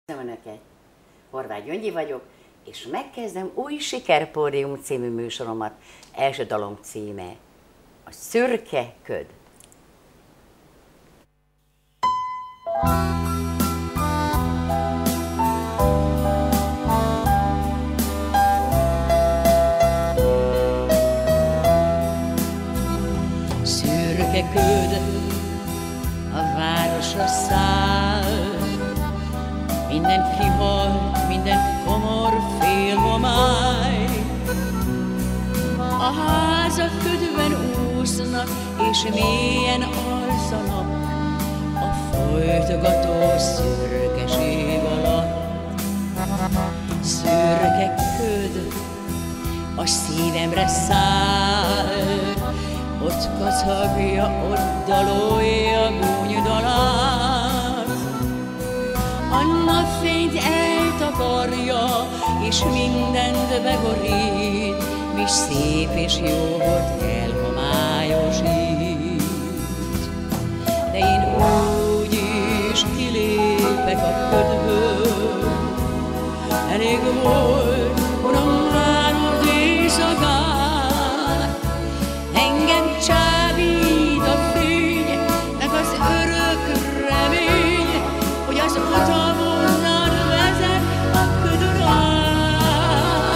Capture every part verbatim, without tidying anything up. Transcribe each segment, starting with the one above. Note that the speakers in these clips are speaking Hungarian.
Önöket. Horváth Gyöngyi vagyok, és megkezdem új Sikerpódium című műsoromat. Első dalom címe a Szürke köd. Szürke köd a városra száll, minden kihalt, minden komor félhomály. A házak ködben úsznak, és mélyen alszanak a folytogató szürkeség alatt. Szürke köd a szívemre száll, ott kacagja, ott dalolja gúnydalát. A napfényt eltakarja, és mindent begorít, mi szép és jó volt elhomályosít. De én úgy is kilépek a ködből, elég volt, uram, már az éjszakán. Engem csábít a fény, meg az örök remény, hogy az utam onnan vezet a köd alá.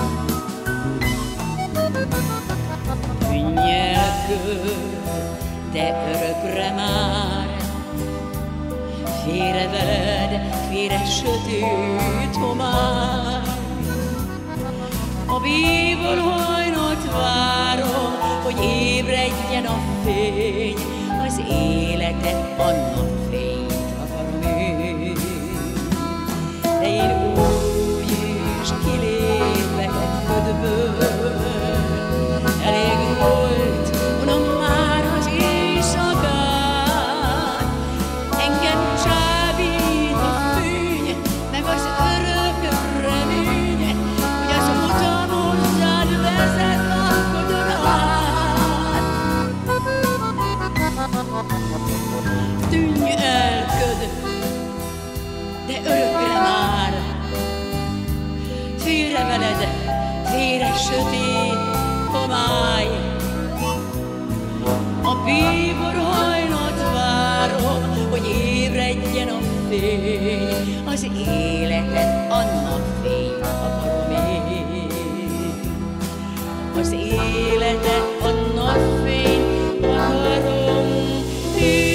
Könnyel köd, de örökre már, félre veled, félre sötét homály. A bíbor hajnalt várom, hogy ébredjen a fény, az életet, a napfényt akarom én. De én úgy is kilépek a ködből, elég volt, uram, már az éjszakán. Engem csábít a fény, meg az örök remény, hogy az utam hozzád vezet a ködön át. Tűnj el, köd, de örökre már, félre veled, félre sötét homály. A bíbor hajnalt várom, hogy ébredjen a fény, az életet, a napfényt akarom én. Az életet, a napfényt akarom én.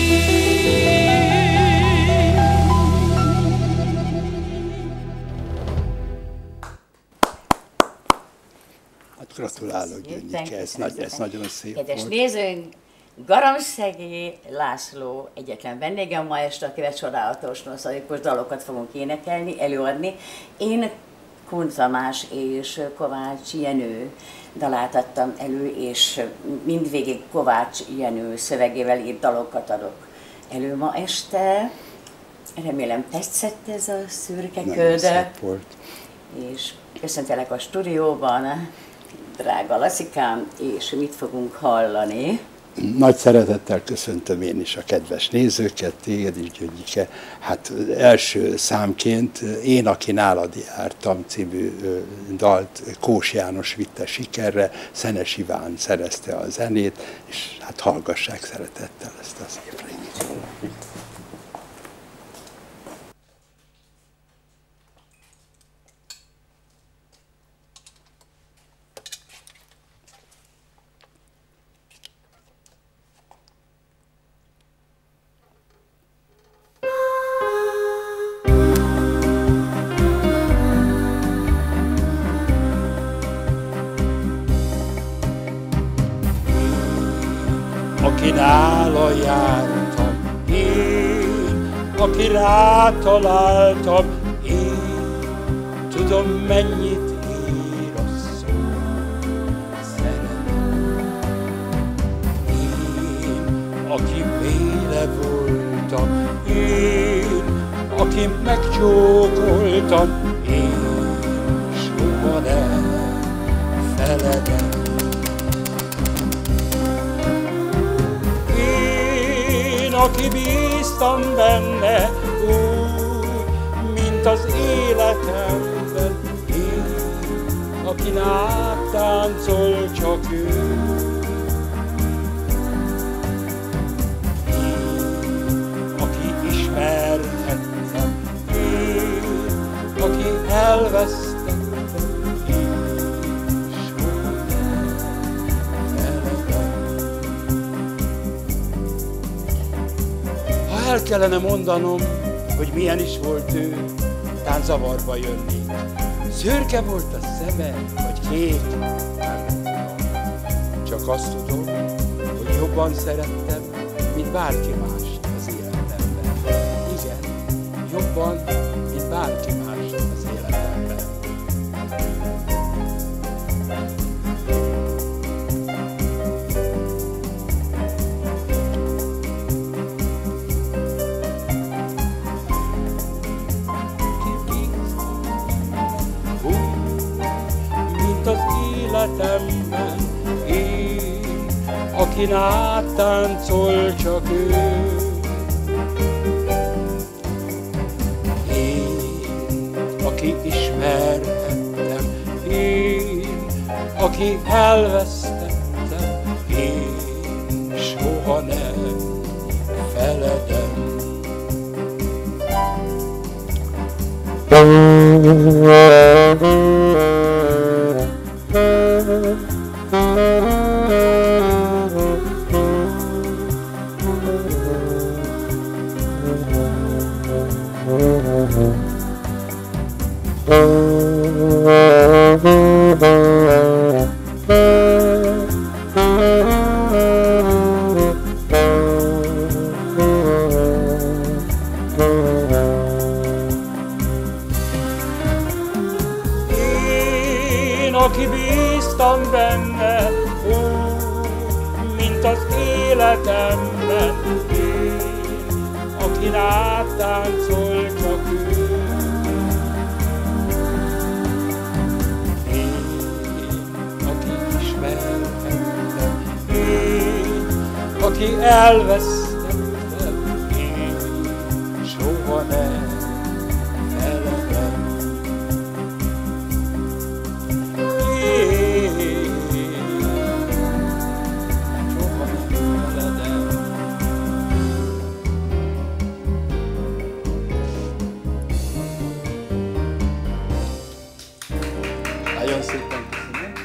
Hát gratulálok, Gyöngyike, ez, nagy, ez nagyon szép Kedves volt. nézőink, Garamszegi László egyetlen vendégem ma este, akivel csodálatos, nosztalikus dalokat fogunk énekelni, előadni. Én Kun Tamás és Kovács Jenő dalát adtam elő, és mindvégig Kovács Jenő szövegével írt dalokat adok elő ma este. Remélem tetszett ez a szürke köd. Szép volt. És köszöntelek a stúdióban, drága Lasszikám, és mit fogunk hallani? Nagy szeretettel köszöntöm én is a kedves nézőket, téged is, Gyöngyike. Hát első számként Én, aki nálad jártam című dalt Kós János vitte sikerre, Szenes Iván szerezte a zenét, és hát hallgassák szeretettel ezt a szép regényt. Aki nála jártam, én, aki rátaláltam, én, tudom mennyit ér a szó, szeretem. Én, aki véle voltam, én, aki megcsókoltam, én, soha nem feledem. Én, aki bíztam benne, úgy, életemben, én, akin áttáncol csak ő. Én, aki ismerhettem, én, aki elvesztettem, én soha nem feledem. Ha el kellene mondanom, hogy milyen is volt ő, tán zavarba jönni. Szürke volt a szeme, vagy kék, már nem tudom. Csak azt tudom, hogy jobban szerettem, mint bárki mást az életemben. Igen, jobban, mint bárki mást az életemben. Az életemben én, akin áttáncol csak ő. Én, aki ismerhettem, én, aki elvesztettem, én soha nem feledem. Én, aki bíztam benne, úgy, mint az életemben, én, akin áttáncol csak ő. Aki elvesztettem, én soha nem feledem. Én soha nem feledem. Nagyon szépen köszönöm.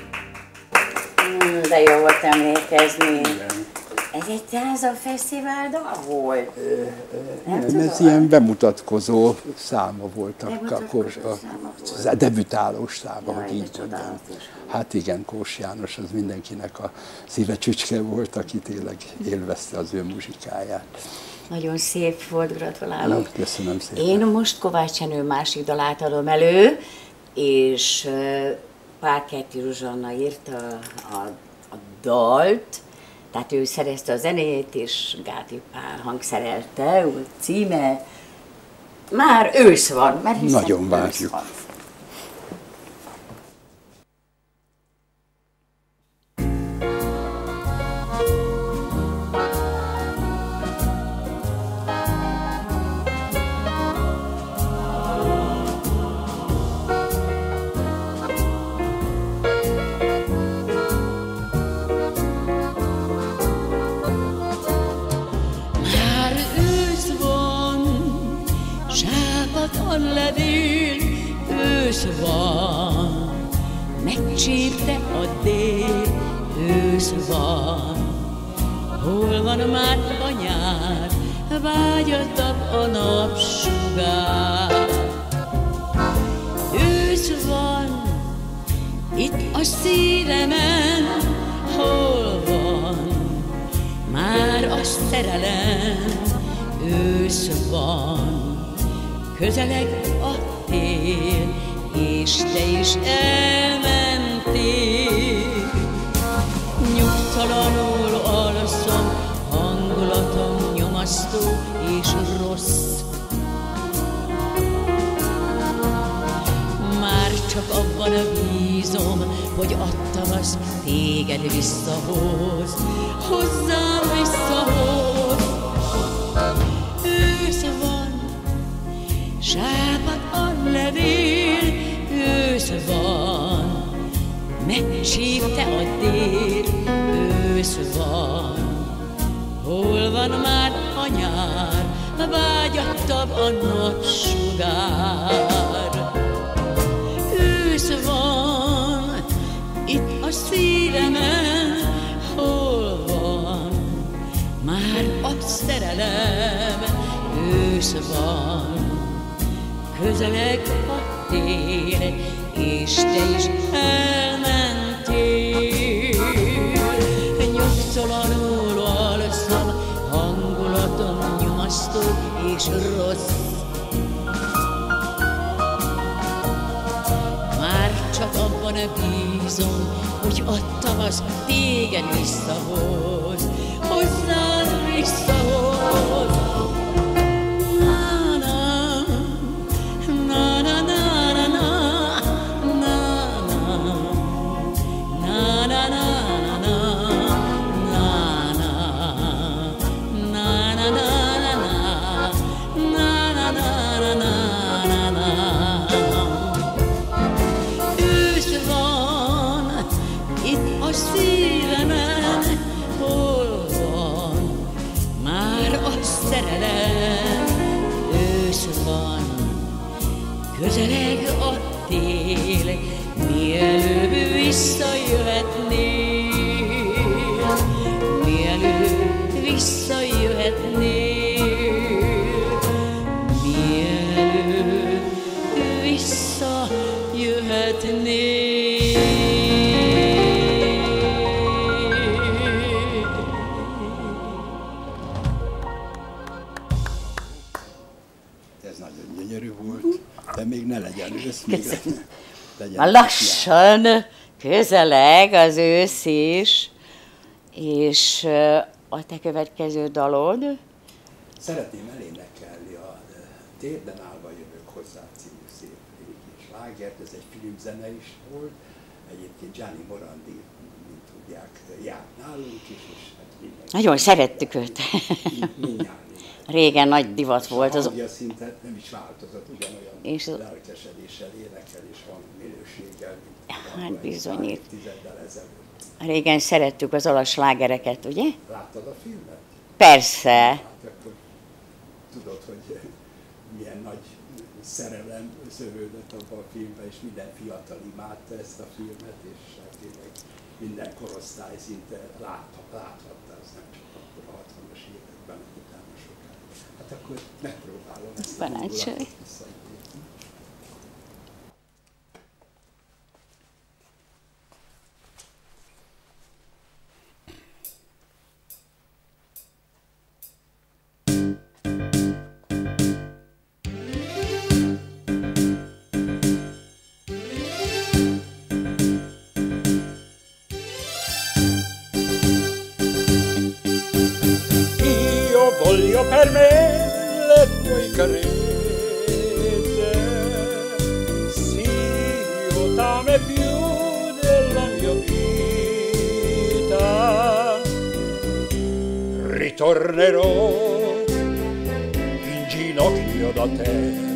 De jó volt emlékezni. Igen. Ez egy Táza Fesztivál dal volt? Nem, nem ez ilyen bemutatkozó száma voltak, akkor a, a debütálós száma, hogy így mondjam. Hát igen, Kós János az mindenkinek a szíve csücske volt, aki tényleg élvezte az ő muzsikáját. Nagyon szép volt, gratulálok. Köszönöm szépen. Én most Kovács Jenő másik dalát adom elő, és Pálkerti Zsuzsanna írta a, a dalt, tehát ő szerezte a zenét, és Gáti Pál hangszerelte, a címe Már ősz van, mert hiszen nagyon várjuk. Van. Ledél, ősz van, megcsípte a dél, ősz van. Hol van már a nyár, vágyattak a napsugár. Ősz van, itt a szívemen, hol van már a szerelem, ősz van. Közeleg a tél, és te is elmentél. Nyugtalanul alszom, hangulatom nyomasztó és rossz. Már csak abban bízom, hogy a tavasz téged visszahoz, hozzám visszahoz. Ősz van, sápad a levél, ősz van, megsív te a dél, ősz van. Hol van már a nyár, vágyattabb a napsugár. Ősz van, itt a szívemen, hol van már a szerelem, ősz van. Közeleg a tél, és te is elmentél. Nyugtalanul alszom, hangulatom nyomasztó és rossz. Már csak abban bízom, hogy a tavasz téged visszahoz, hozzád visszahoz. Közeleg a tél, mielőbb visszajöhetnél, mielőbb visszajöhetnél, mielőbb visszajöhetnél. Ez nagyon gyönyörű volt. De még ne legyen ősz, még legyen. Már lassan közeleg az ősz is, és a te következő dalod? Szeretném elénekelni a Térden állva jövök hozzá című szép régi slágert, ez egy filmzene is volt, egyébként Gianni Morandi, mint tudják, járt nálunk is, és hát mindenki. Nagyon szerettük őt. Mindjárt. Régen nagy divat volt. A hangja szinte nem is változott, ugyanolyan és lelkesedéssel énekel és hangminőséggel, mint hát bizonyít. tizeddel ezelőtt. Régen szerettük az olasz slágereket, ugye? Láttad a filmet? Persze. Hát akkor tudod, hogy milyen nagy szerelem szövődött abban a filmben, és minden fiatal imádta ezt a filmet, és hát tényleg minden korosztály szinte látha, láthatta, ez nem csak akkor a hatvanas években, utána sokáig. Hát akkor megpróbálom ezt a hangulatot visszaidézni. Per me le tue carezze, sì, io t'amo più della mia vita. Ritornerò in ginocchio da te,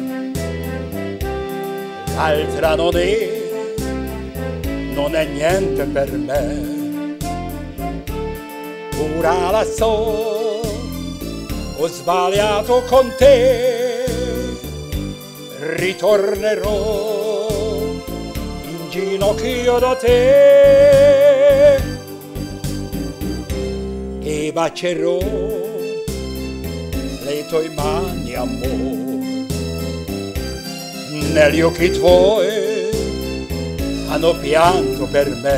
l'altra non è, non è niente per me. Ora la so, ho sbagliato con te, ritornerò in ginocchio da te e bacerò le tue mani, amor. Negli occhi tuoi hanno pianto per me,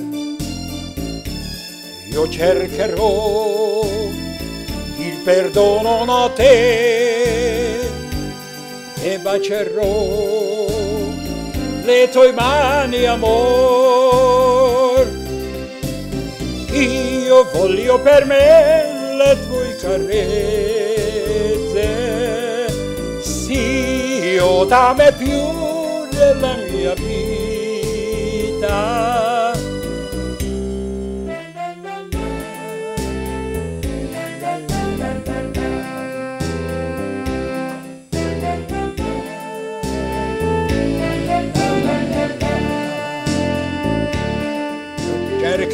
io cercherò il perdono a te e bacerò le tue mani, amor. Io voglio per me le tue carezze, sì, io t'amo più della mia vita.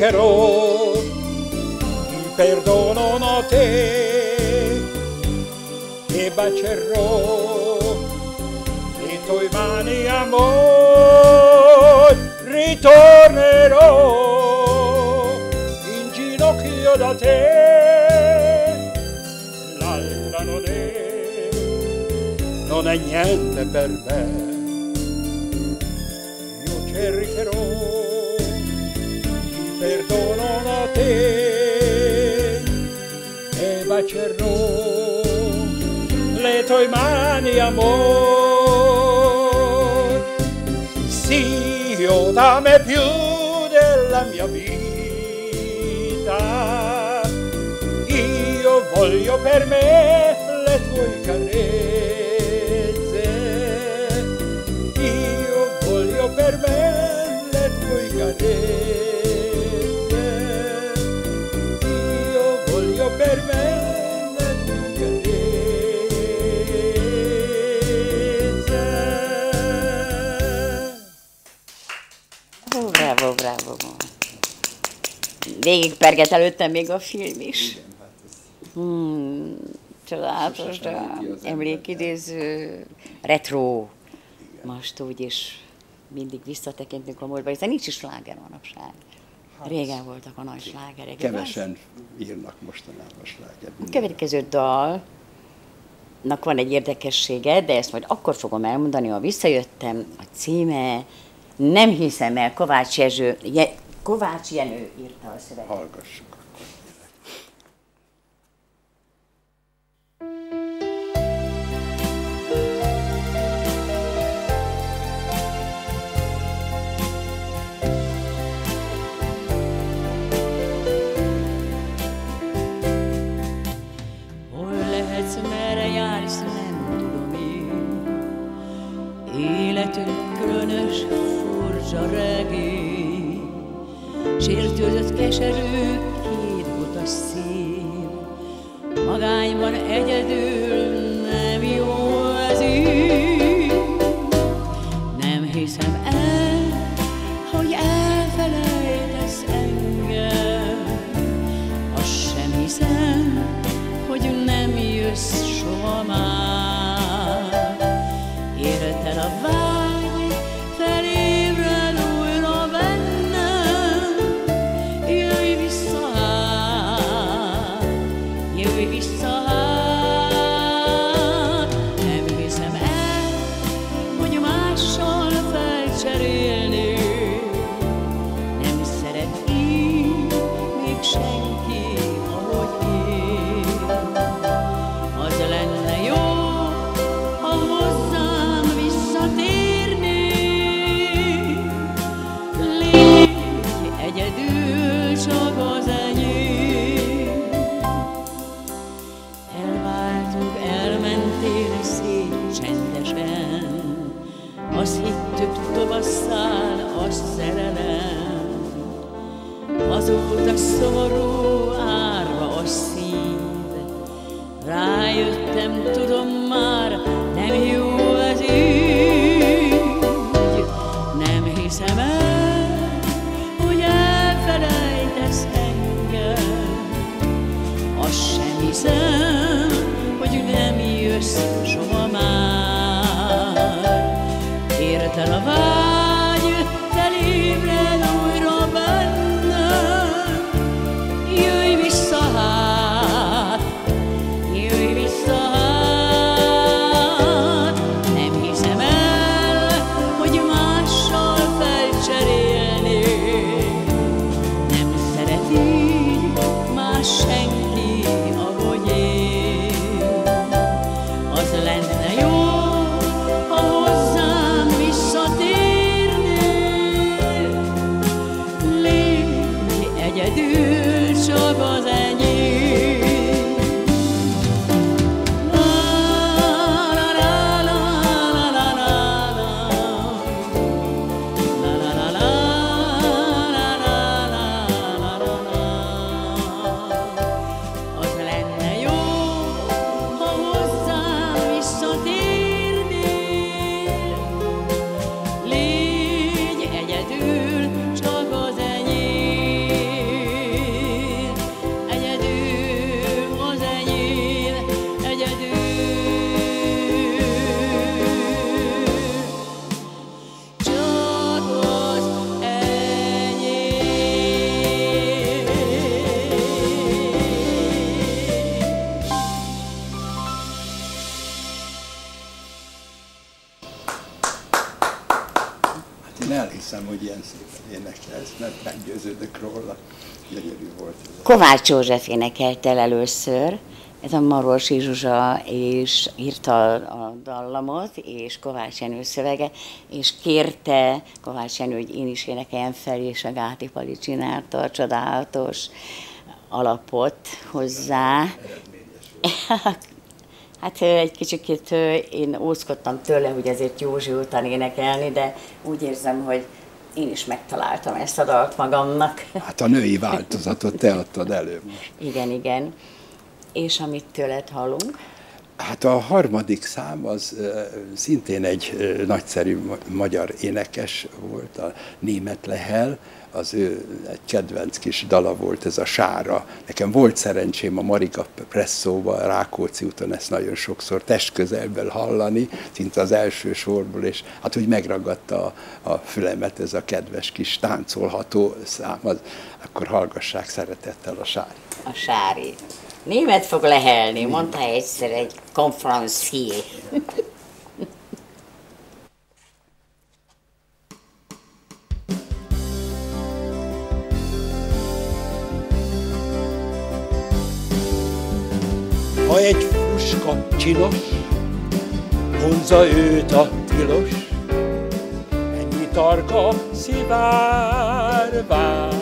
cercherò il perdono a te e bacerò le tue mani, amor, ritornerò in ginocchio da te, l'altra non è, non è niente per me. Io cercherò il perdono a te e bacerò le tue mani, amor. Sì, io t'amo più della mia vita, io voglio per me le tue carezze, io voglio per me le tue carezze, io voglio per me le tue carezze. Bravo, bravo. Végigperget előttem még a film is. Hmm, csodálatos, de emlékidéző, retro. Most úgyis mindig visszatekintünk a múltba, hiszen nincs is sláger manapság. Régen voltak a nagy slágerek. Kevesen írnak mostanában slágert. A következő dalnak van egy érdekessége, de ezt majd akkor fogom elmondani, ha visszajöttem. A címe Nem hiszem el, Kovács Jenő, Je, Kovács Jenő írta a szöveget. Hallgassuk akkor. Hol lehetsz, merre jársz, nem tudom én. Életünk különös furcsa regény, sértődött, keserű, két utas szív, magányban egyedül nem jó ez így. Nem hiszem el, hogy elfelejtesz engem, azt sem hiszem, hogy nem jössz soha már. Érted a vágy, felébred újra bennem, jöjj vissza hát, jöjj vissza hát. Nem hiszem el, hogy mással felcserélni, nem szeret így még senki, ahogy én. Az lenne jó, ha hozzám visszatérnél, légy egyedül csak az enyém. Elváltunk, elmentél szét csendesen, azt hittük, tovasszál a szerelem. Azóta szomorú, árva a szív, rájöttem, tudom már, nem jó ez így. Nem hiszem el, hogy elfelejtesz engem, azt sem hiszem, hogy nem jössz soha már. Érted a vágy, felébred újra bennem, jöjj vissza hát, jöjj vissza hát. Nem hiszem el, hogy mással felcserélni, nem szeret így más senki, ahogy én. Az lenne jó, ha hozzám visszatérnél, Én elhiszem, hogy ilyen szépen énekelsz, mert meggyőződök róla. Gyönyörű volt. Kovács József énekelt el először, ez a Marosi Zsuzsa és írta a dallamot, és Kovács Jenő szövege, és kérte Kovács Jenő, hogy én is énekeljem fel, és a Gáti Pali csinálta a csodálatos alapot hozzá. Hát egy kicsit én óckodtam tőle, hogy ezért Józsi után énekelni, de úgy érzem, hogy én is megtaláltam ezt a dalt magamnak. Hát a női változatot te adtad elő most. Igen, igen. És amit tőled hallunk? Hát a harmadik szám az uh, szintén egy uh, nagyszerű magyar énekes volt, a Németh Lehel, az ő egy kedvenc kis dala volt, ez a Sára. Nekem volt szerencsém a Mariga Presszóban, a Rákóczi úton ezt nagyon sokszor testközelből hallani, szinte az első sorból, és hát úgy megragadta a, a fülemet ez a kedves kis táncolható szám, az, akkor hallgassák szeretettel a Sári. A Sári. Német fog lehelni, mondta egyszer egy konferencié. Ha egy fuska csinos, vonza őt a tilos, ennyi tarka szivár vár.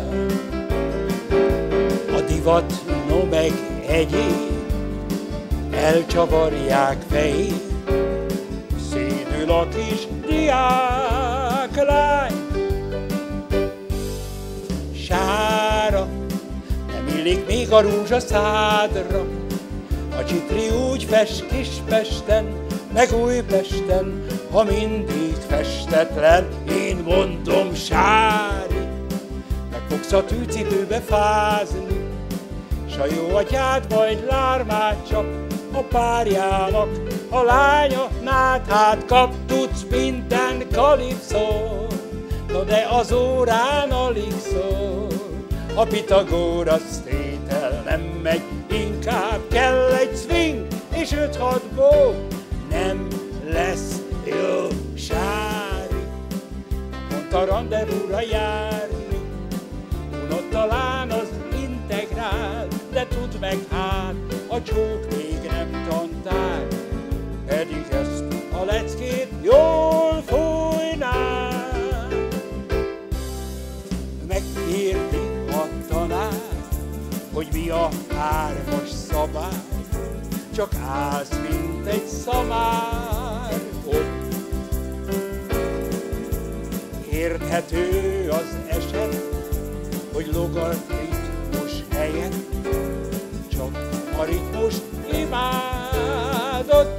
A divat, no meg egyéb, elcsavarják fejét, szédül a kis diáklány. Sára, nem illik még a rózsaszádra, a csitri úgy fest Kispesten, meg Újpesten, ha mindig festetlen. Én mondom, Sári, meg fogsz a tűcipőbe fázni, s a jó atyád majd lármát csap a párjának, a lánya náthát kap. Tudsz minden kalipszó, no de az órán alig szól. A Pitagórasz tétel nem megy, inkább kell egy swing és öt-hat bó. Nem lesz jó, Sári, mondta randevúra járni. Unott talán az integrál, de tudd meg hát, a csók még nem tantál. Pedig ezt a leckét jól fújnál. Megkérdi a tanár, hogy mi a hármas szabály, csak állsz, mint egy szamár ott. Érthető az eset, hogy logaritmus helyett csak a ritmus imádott.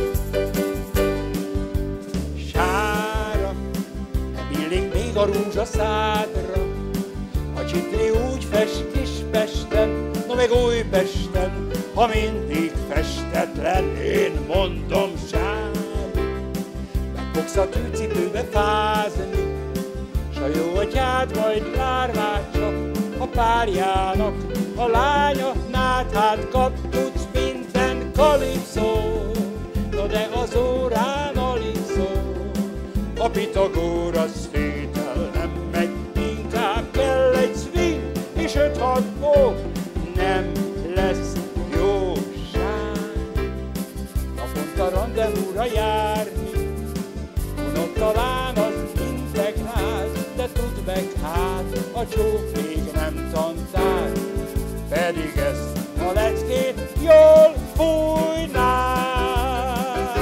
Sára, nem illik még a rózsaszádra, a csitri úgy fest Kispesten, no meg Újpesten, ha mindig festetlen. Én mondom, Sári, meg fogsz a tűcipőbe fázni, s a jó atyád majd lármát csap a párjának, a lánya náthát kap. Tudsz minden kalipszó, no de az órán alig szól. A Pitagórasz tétel nem megy, inkább kell egy swing és öt-hat bó. Nem lesz jó, Sári, naponta randevúra járni. Unott talán az integrál, de tudd meg hát, a csók még nem tantál. Pedig ezt a leckét jól fújnád.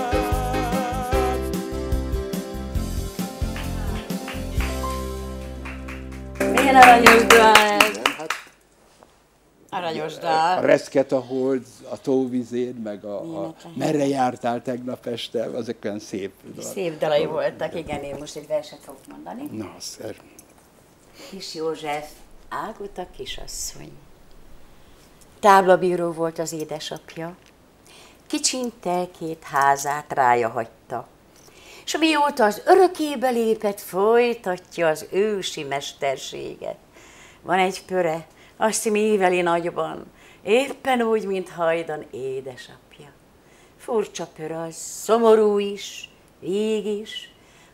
Milyen aranyos dal ez? Aranyos dal. A Reszket a hold, a tóvizén, meg a, a Merre jártál tegnap este, azok olyan szép dal. Szép dalai voltak, igen, én most egy verset fogok mondani. Na, szer. Kis József, Ágota kisasszony. Táblabíró volt az édesapja, kicsin telkét házát rája hagyta, s mióta az örökébe lépett, folytatja az ősi mesterséget. Van egy pöre, azt míveli nagyban, éppen úgy, mint hajdan édesapja. Furcsa pöre az, szomorú is, rég is,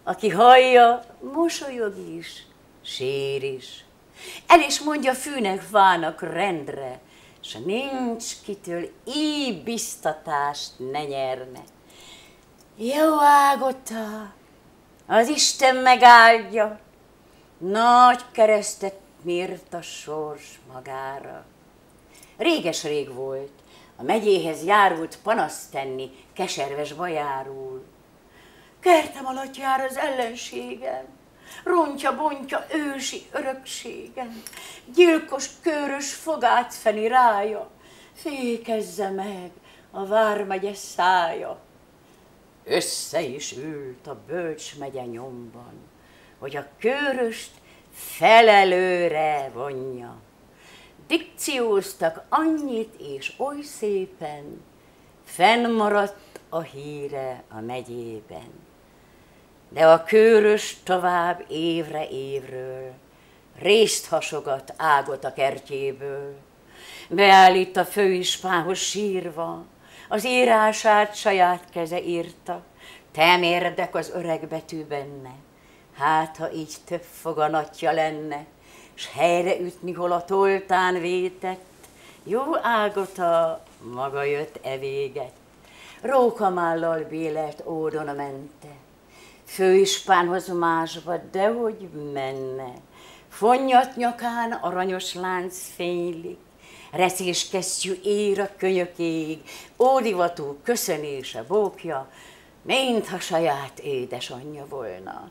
Aki hallja, mosolyog is, sír is. El is mondja fűnek, fának rendre, s nincs kitől így biztatást ne nyerne. Jó Ágota, az Isten megáldja, nagy keresztet mért a sors magára. Réges-rég volt, a megyéhez járult panaszt tenni keserves bajáról. Kertem alatt jár az ellenségem, rontja-bontja ősi örökségem, gyilkos kőrös fogát feni rája, fékezze meg a vármegye szája. Össze is ült a bölcsmegye nyomban, hogy a kőröst felelőre vonja. Dikcióztak annyit és oly szépen, fennmaradt a híre a megyében. De a kőrös tovább évre évről részt hasogat Ágota kertjéből. Beállít a főispánhoz sírva, az írását saját keze írta, temérdek az öreg betű benne, hát ha így több foganatja lenne, s helyre ütni, hol a toltán vétett, jó Ágota maga jött e véget, rókamállal bélelt ódon mente, főispánhoz másba, dehogy menne, fonnyat nyakán aranyos lánc fénylik, reszés kesztyű ér a könyökéig, ódivatú köszönése bókja, mintha saját édesanyja volna.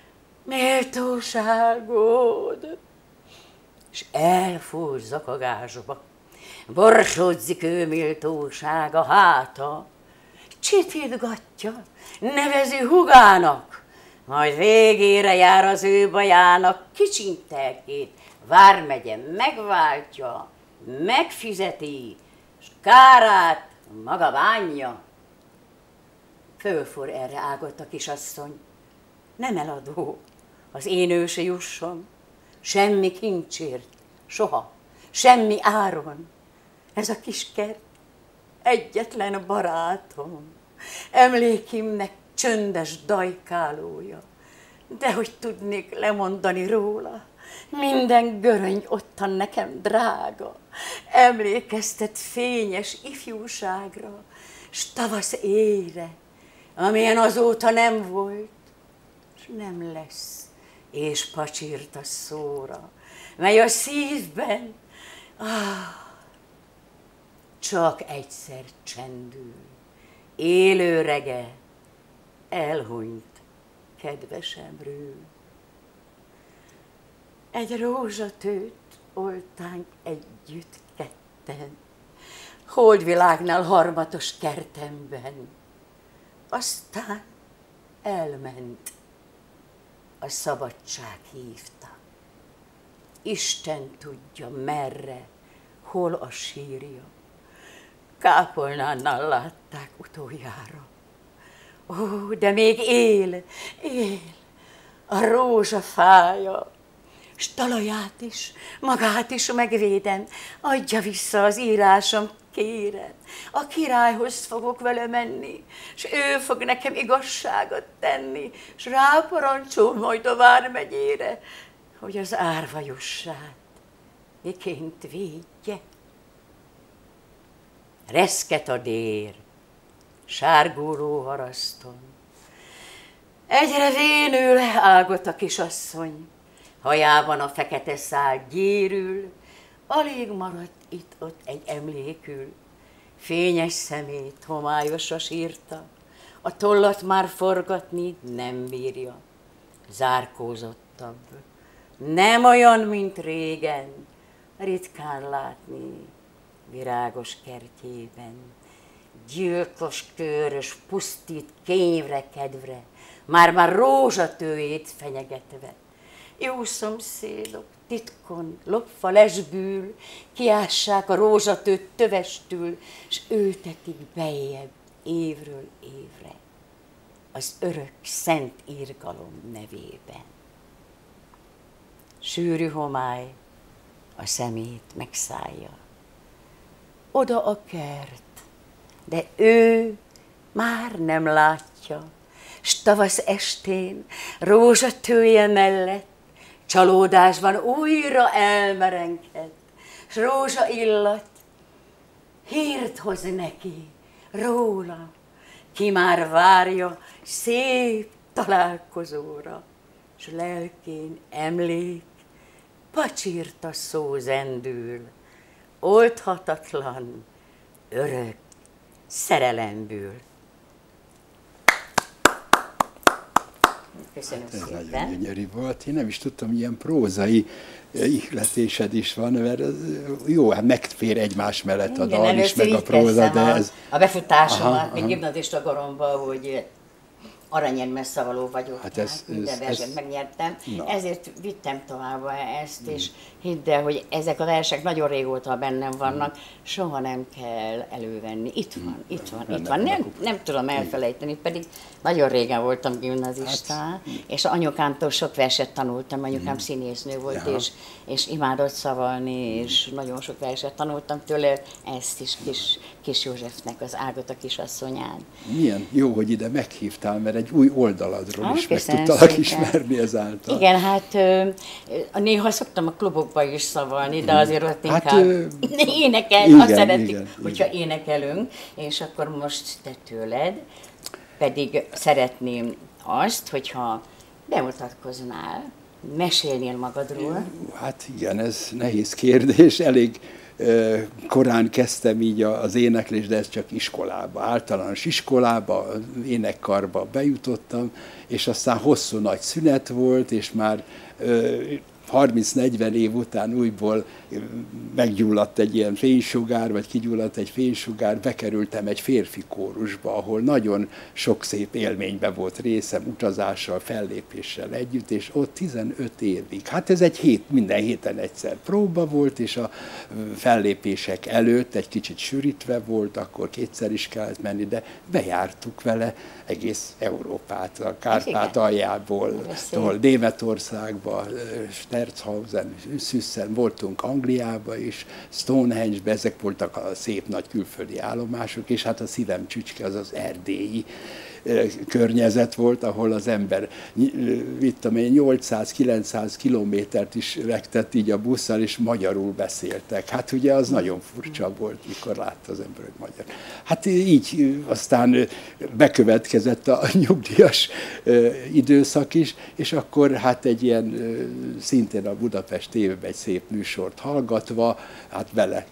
Méltóságod! És elfúr zakagásba, borsódzik ő méltósága háta, csitítgatja, nevezi hugának, majd végére jár az ő bajának kicsintelkét, vármegye megváltja, megfizeti, s kárát maga bánja. Fölfor erre Ágota kisasszony, nem eladó, az én őse jusson, semmi kincsért, soha, semmi áron. Ez a kis kert egyetlen barátom, emlékimnek csöndes dajkálója, de hogy tudnék lemondani róla, minden göröngy ottan nekem drága, emlékeztet fényes ifjúságra, s tavasz éjre, amilyen azóta nem volt, s nem lesz, és pacsírt a szóra, mely a szívben, ah, csak egyszer csendül, élő rege, elhunyt kedvesemről. Egy rózsatőt oltánk együtt ketten, holdvilágnál harmatos kertemben, aztán elment, a szabadság hívta. Isten tudja merre, hol a sírja. Kápolnánnál látták utoljára. Ó, de még él, él a rózsafája, s talaját is, magát is megvédem, adja vissza az írásom, kérem. A királyhoz fogok vele menni, s ő fog nekem igazságot tenni, s ráparancsol majd a vármegyére, hogy az árva jussát miként védje. Reszket a dér, sárguló haraszton, egyre vénül Ágota kisasszony, hajában a fekete szál gyérül, alig maradt itt-ott egy emlékül, fényes szemét homályosra sírta, a tollat már forgatni nem bírja, zárkózottabb, nem olyan, mint régen, ritkán látni virágos kertjében, gyilkos körös, pusztít kényre kedvre, már-már rózsatőjét fenyegetve. Jó szomszédok titkon lopva lesbül, kiássák a rózsatőt tövestül, s ültetik bejjebb évről évre az örök szent irgalom nevében. Sűrű homály a szemét megszállja. Oda a kert, de ő már nem látja, s tavasz estén rózsatője mellett csalódásban újra elmerenged, s rózsa illat hírt hoz neki róla, ki már várja szép találkozóra, s lelkén emlék pacsirta szó zendül, oldhatatlan, örök szerelemből. Köszönöm hát ez szépen. nagyon gyönyörű volt. Én nem is tudtam, ilyen prózai ihletésed is van, mert jó, hát megfér egymás mellett a Igen, dal is, meg a próza, de a, ez... a befutásomat, Aha, még aha. gimnazista koromban, hogy aranyérmes szavaló vagyok, Hát tehát ez- minden ez- verset ez- megnyertem, na. ezért vittem tovább ezt, és hidd el, hogy ezek a versek nagyon régóta bennem vannak, soha nem kell elővenni. Itt van, itt van, itt Benne van. Nem, vannak. nem tudom elfelejteni, pedig nagyon régen voltam gimnazista, Hát- és anyukámtól sok verset tanultam, anyukám színésznő volt, Aha. és, és imádott szavalni, és nagyon sok verset tanultam tőle, ezt is kis, kis Józsefnek az Ágota kisasszonyán. Milyen jó, hogy ide meghívtál, mert egy új oldaladról Ah, is meg köszönöm tudtalak szépen. ismerni ezáltal. Igen, hát ö, ö, néha szoktam a klubokba is szavalni, de azért ott Hát, inkább ö, énekel, igen, azt szeretik, igen, hogyha igen. énekelünk, és akkor most te tőled, pedig szeretném azt, hogyha bemutatkoznál, mesélnél magadról. Hát igen, ez nehéz kérdés. Elég ö, korán kezdtem így a- az éneklés, de ez csak iskolába, általános iskolába, énekkarba bejutottam, és aztán hosszú nagy szünet volt, és már ö, harminc-negyven év után újból meggyulladt egy ilyen fénysugár, vagy kigyulladt egy fénysugár, bekerültem egy férfi kórusba, ahol nagyon sok szép élményben volt részem, utazással, fellépéssel együtt, és ott tizenöt évig. Hát ez egy hét, minden héten egyszer próba volt, és a fellépések előtt egy kicsit sűrítve volt, akkor kétszer is kellett menni, de bejártuk vele egész Európát, a Kárpát-aljából, tól Németországba, Sterzhausen, Szüsszen, voltunk Angliába is, Stonehenge-be, ezek voltak a szép nagy külföldi állomások, és hát a szívem csücske az az erdélyi környezet volt, ahol az ember, mit tudom én, nyolcszáz-kilencszáz kilométert is vektett így a busszal, és magyarul beszéltek. Hát ugye az nagyon furcsa volt, mikor látta az ember, hogy magyar. Hát így aztán bekövetkezett a nyugdíjas időszak is, és akkor hát egy ilyen, szintén a Budapest tévében egy szép műsort hallgatva, hát bele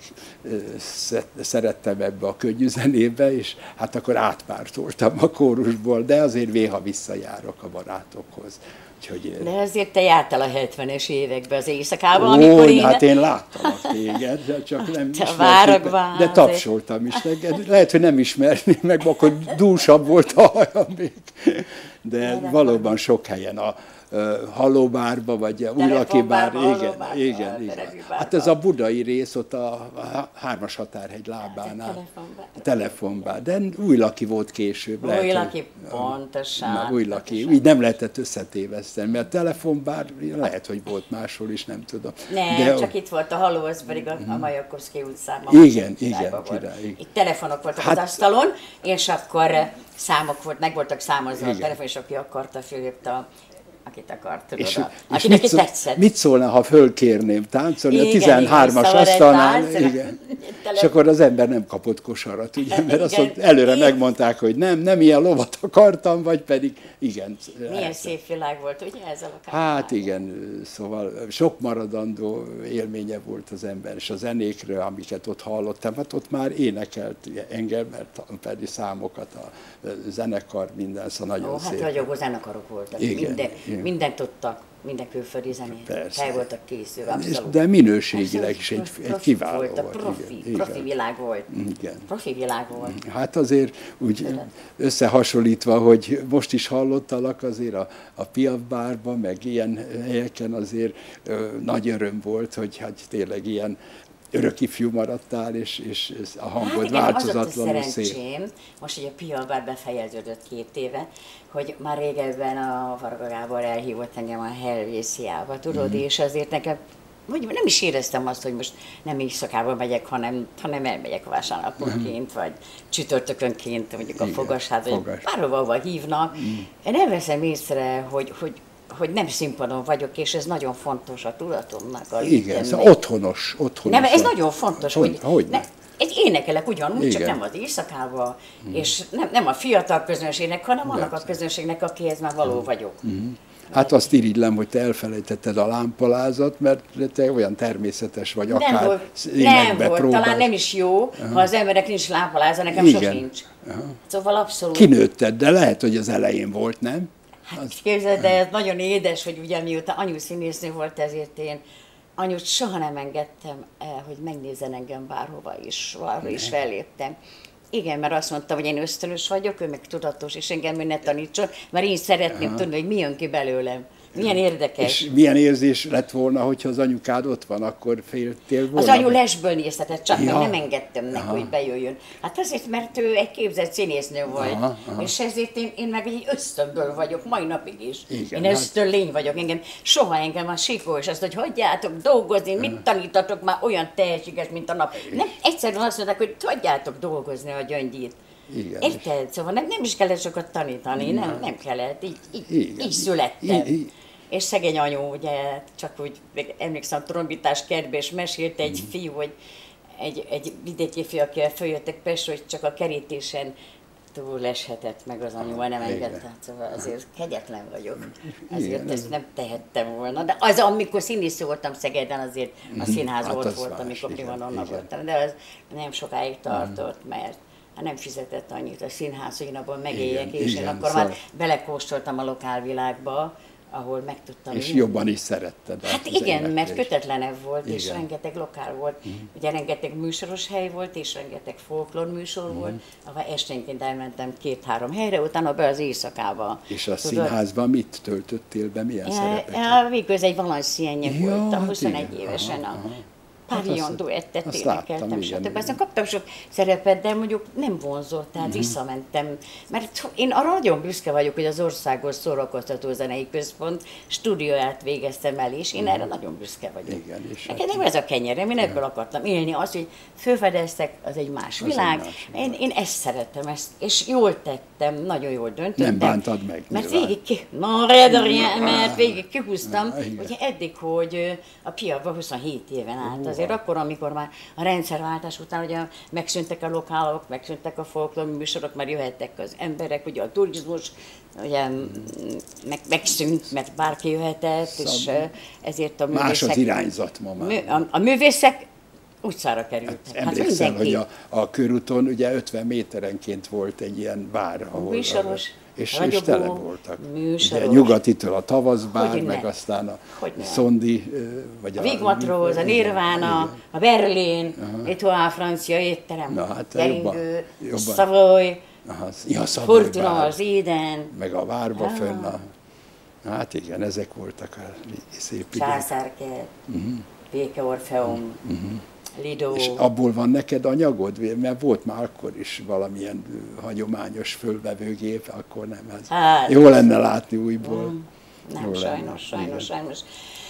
szerettem ebbe a könnyű zenébe, és hát akkor átpártoltam a kórusból, de azért néha visszajárok a barátokhoz. Úgyhogy, De azért te jártál a hetvenes években az éjszakában, ó, amikor én... hát én láttalak téged, de csak nem Te ismerték várogvál, meg, de tapsoltam is neked. Lehet, hogy nem ismerni meg, akkor dúsabb volt a hajam még. De valóban sok helyen a uh, Hallóbárba, vagy a Újlaki bár, igen, igen, igen. Hát ez a budai rész, ott a, a hármas határhegy lábánál. Telefonbár. De Újlaki volt később. Lehet, Újlaki, hogy- pontosan. Na, Újlaki. pontosan. Így nem lehetett összetéveszteni, mert telefonbár lehet, hogy volt máshol is, nem tudom. Nem, De csak itt volt a Haló, az pedig a, a Majakovszky utcában. Igen, Másik igen, irányba volt. király, igen. Itt telefonok voltak Hát- az asztalon, és akkor eh, számok volt, meg voltak számozva a Igen. telefon, és aki akarta, fölhívta, akit akart, tudod, És, a, és aki mit, neki szól, tetszett. mit szólna, ha fölkérném táncolni Igen, a tizenhármas igen, asztalnál, szabad egy igen. tánc. És akkor az ember nem kapott kosarat, ugye? Mert azt Igen. mondta, előre Igen. megmondták, hogy nem, nem ilyen lovat akartam, vagy pedig igen. Milyen szép világ volt, ugye, ezzel a Hát kampányal? igen, szóval sok maradandó élménye volt az ember, és a zenékről, amiket ott hallottam, hát ott már énekelt engem, mert pedig számokat, a zenekar, minden, szóval nagyon Ó, hát szép. ragyogó zenekarok voltak, Igen, minden, igen. mindent tudtak, minden külföldi zenét, Persze. fel voltak készülve, És- abszolút. de minőségileg is egy, Profi egy kiváló volt, a volt. profi, igen, profi igen. világ volt. Igen. Profi világ volt. Hát azért úgy összehasonlítva, hogy most is hallottalak, azért a, a Piaf bárban, meg ilyen helyeken azért ö, nagy öröm volt, hogy hát tényleg ilyen örök ifjú maradtál, és, és a hangod Hát igen, az ott a változatlanul szép. szerencsém, most, hogy a Piaf bár befejeződött két éve, hogy már régebben a Varga Gábor elhívott engem a Helvésziába, tudod, Mhm. és azért nekem vagy nem is éreztem azt, hogy most nem éjszakában megyek, hanem, hanem elmegyek vasárnaponként, vagy csütörtökönként, mondjuk a fogasház, vagy Fogas. bárhova hova hívnak. Én nem veszem észre, hogy, hogy, hogy nem színpadon vagyok, és ez nagyon fontos a tudatomnak. A Igen, szóval otthonos, otthonos. Nem, ez nagyon fontos, hogy, hogy ne, egy énekelek ugyanúgy, Igen. csak nem az éjszakában, és nem, nem a fiatal közönségnek, hanem annak a közönségnek, akihez már való vagyok. Hát azt irigylem, hogy te elfelejtetted a lámpalázat, mert te olyan természetes vagy, akár Nem volt, nem énekbe volt, próbálsz. talán nem is jó, uh-huh. ha az emberek nincs lámpaláza, nekem Igen. sos nincs. Aha. Szóval abszolút. Kinőtted, de lehet, hogy az elején volt, nem? Hát képzeld, de ez nagyon édes, hogy ugye mióta anyu színésznő volt, ezért én anyut soha nem engedtem el, hogy megnézzen engem bárhova is, bárhova is felléptem. Igen, mert azt mondta, hogy én ösztönös vagyok, ő meg tudatos, és engem ő ne tanítson, mert én szeretném Aha. tudni, hogy mi jön ki belőlem. Milyen érdekes. És milyen érzés lett volna, hogyha az anyukád ott van, akkor féltél volna? Az anyu lesből néztetett, csak Ja. meg nem engedtem neki, Aha. hogy bejöjjön. Hát azért, mert ő egy képzett színésznő volt, Aha, aha. és ezért én, én meg egy ösztönből vagyok, mai napig is. Igen, én hát- ösztön lény vagyok, engem soha engem a síkó, és azt, hogy hagyjátok dolgozni, mit tanítatok már olyan tehetséges, mint a nap. Nem, egyszerűen azt mondták, hogy hagyjátok dolgozni a Gyöngyit. Igen. Érted? Szóval nem, nem is kellett sokat tanítani, nem, nem kellett, így, így, Igen. így születtem. I- i- És szegény anyu, ugye, csak úgy még emlékszem, trombitás kertbe, és mesélte egy Mm. fiú, hogy egy, egy vidéki fiú, akivel följöttek Pestre, hogy csak a kerítésen túl eshetett meg az anyuval, nem Igen. engedte. Szóval azért kegyetlen vagyok. Igen, Azért ez- ezt nem tehettem volna. De az, amikor színész voltam Szegeden, azért a színház Hát volt az volt, más, amikor igen, primadonna igen. voltam. De az nem sokáig tartott, mert hát nem fizetett annyit a színház, hogy én abból megéljek, Igen, és igen, én akkor szóval- már belekóstoltam a lokálvilágba, ahol megtudtam. És mindent. jobban is szeretted. Hát az igen, mert éneklést. kötetlenebb volt, és Igen. rengeteg lokál volt. Ugye rengeteg műsoros hely volt, és rengeteg folklór műsor volt, ahol esténként elmentem két-három helyre, utána be az éjszakába. És a Tudod? színházban mit töltöttél be, milyen Ja, szerepeket? ja, végül ez egy valencienje Ja, voltam, hát huszonegy igen, évesen aha, a aha. Pavillon azt- duettet azt énekeltem, láttam, igen, stb. Aztán igen. kaptam sok szerepet, de mondjuk nem vonzott, tehát Mhm. visszamentem. Mert én arra nagyon büszke vagyok, hogy az Országos Szórakoztató Zenei Központ stúdióját végeztem el, és én erre nagyon büszke vagyok. Mhm. Igen, és Nekem hát- nem ez a kenyerem, én ebből akartam élni. Az, hogy fölfedeztek, az egy más egy világ. más Én, én ezt szeretem, ezt, és jól tettem, nagyon jól döntöttem. Nem bántad meg, Mert nyilván. végig ki, no, de rien, mert végig kihúztam, Ah, igen. ugye eddig, hogy ö, a piacban huszonhét éven át. Azért akkor, amikor már a rendszerváltás után ugye megszűntek a lokálok, megszűntek a folklór műsorok, már jöhettek az emberek, ugye a turizmus ugye, mm, meg, megszűnt, mert bárki jöhetett, és ö, ezért a Más az művészek, irányzat ma már. mű, a, a művészek utcára kerültek. Hát Emlékszem, hogy mindenki. a, a körúton ugye ötven méterenként volt egy ilyen bár, ahol... Műsoros, és, és ragyogó, tele voltak. műsoros. Ugye nyugatitől a tavaszbár, Hogyne. meg aztán a Hogyne. Szondi, ö, vagy A Vigmatróz, a igen, Nirvana, igen. a Berlin, Etoile francia étterem, Na, hát Geringő, jobban- jobban. Savoy, Aha, ja, Savoy Fortuna, bár, az Éden, meg a várba Ah. fönn a... Hát igen, ezek voltak a szép idők. Császárkert, Béke Orfeum, Lido. És abból van neked anyagod? Mert volt már akkor is valamilyen ö, hagyományos fölvevőgép, akkor nem. Ez Hát. jó lenne látni újból. Nem, Jó lenne, sajnos, sajnos, igen. sajnos.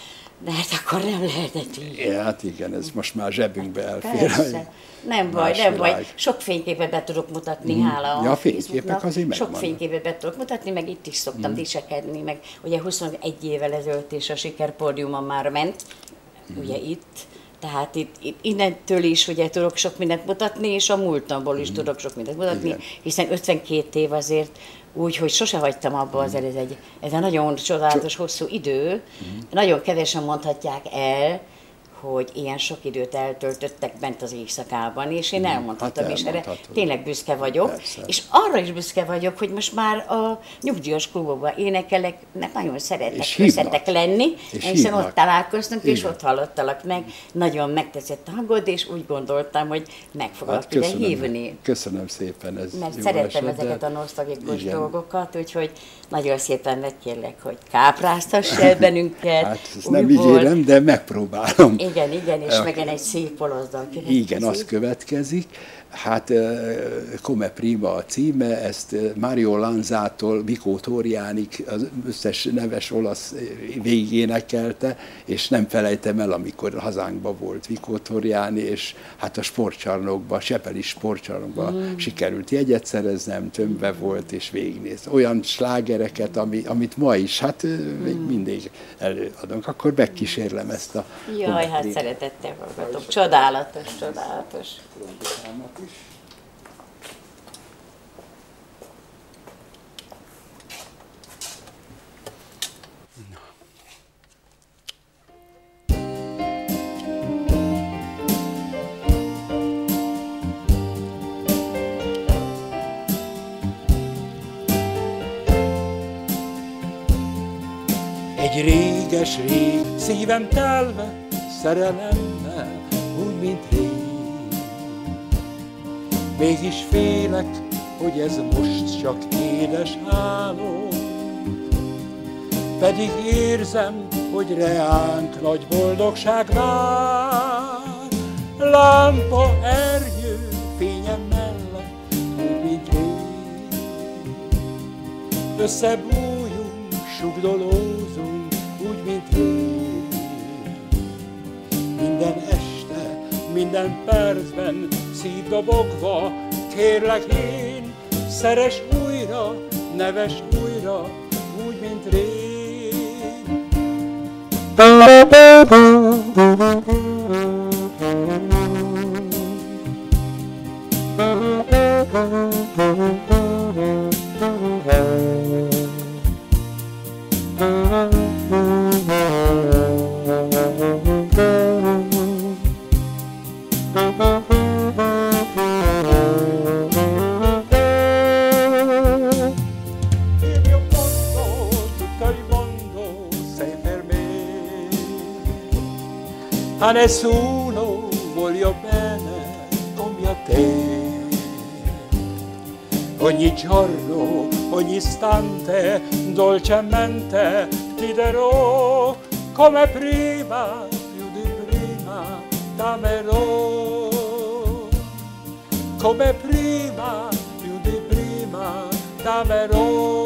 De hát akkor nem lehetett így. Ja, hát igen, ez most már zsebünkbe elfér. Persze. Nem baj, Más nem baj. világ. Sok fényképet be tudok mutatni, hála a Ja, a fényképek Facebooknak. azért Sok megvannak. fényképet be tudok mutatni, meg itt is szoktam disekedni, meg ugye huszonegy évvel ezelőtt is a sikerpódiumon már ment, ugye itt. Tehát itt, itt innentől is ugye tudok sok mindent mutatni, és a múltamból is tudok sok mindent mutatni, Igen. hiszen ötvenkét év azért úgy, hogy sose hagytam abba, azért ez egy, ez egy nagyon csodálatos, hosszú idő. Nagyon kevesen mondhatják el, hogy ilyen sok időt eltöltöttek bent az éjszakában, és én elmondhatom, Hát és erre elmondhatod. tényleg büszke vagyok. Persze. És arra is büszke vagyok, hogy most már a nyugdíjas klubokban énekelek, mert nagyon szeretek És hívnak. összetek lenni, És hiszen hívnak. ott találkoztunk, és Igen. ott hallottalak meg. Nagyon megtetszett a hangod, és úgy gondoltam, hogy meg foglak Hát ide köszönöm, hívni. köszönöm szépen, ez Mert jó szeretem esett, de- ezeket a nosztalgikus igen. dolgokat, úgyhogy nagyon szépen megkérlek, hogy kápráztass el bennünket. Hát ezt nem újból. ígérem, de megpróbálom. Igen, igen, és megen egy szép polozdal következik. Igen, az következik. hát Come Prima a címe, ezt Mario Lanzától Vico Torriánig az összes neves olasz végigénekelte, és nem felejtem el, amikor hazánkban volt Vico Torriani, és hát a sportcsarnokban, Sepeli sportcsarnokban mm. sikerült jegyet szereznem, tömbbe volt, és végignéz. Olyan slágereket, ami, amit ma is, hát mm. még mindig előadunk. Akkor megkísérlem ezt a... Jaj, hát szeretettel hallgatom. Csodálatos, csodálatos. Is. Egy réges rég, szívem telve szerelemmel, úgy, mint rég. Mégis félek, hogy ez most csak édes álom, pedig érzem, hogy reánk nagy boldogság vár. Lámpa ernyő fényem mellett, úgy, mint rég. Összebújunk, sugdolózunk, úgy, mint rég. Minden este, minden percben szívdobogva, kérlek én, szeress újra, neves újra, úgy, mint rég. A nessuno voglio bene come a te. Ogni giorno, ogni istante, dolcemente ti darò, come prima, più di prima, t'amerò. Come prima, più di prima, t'amerò.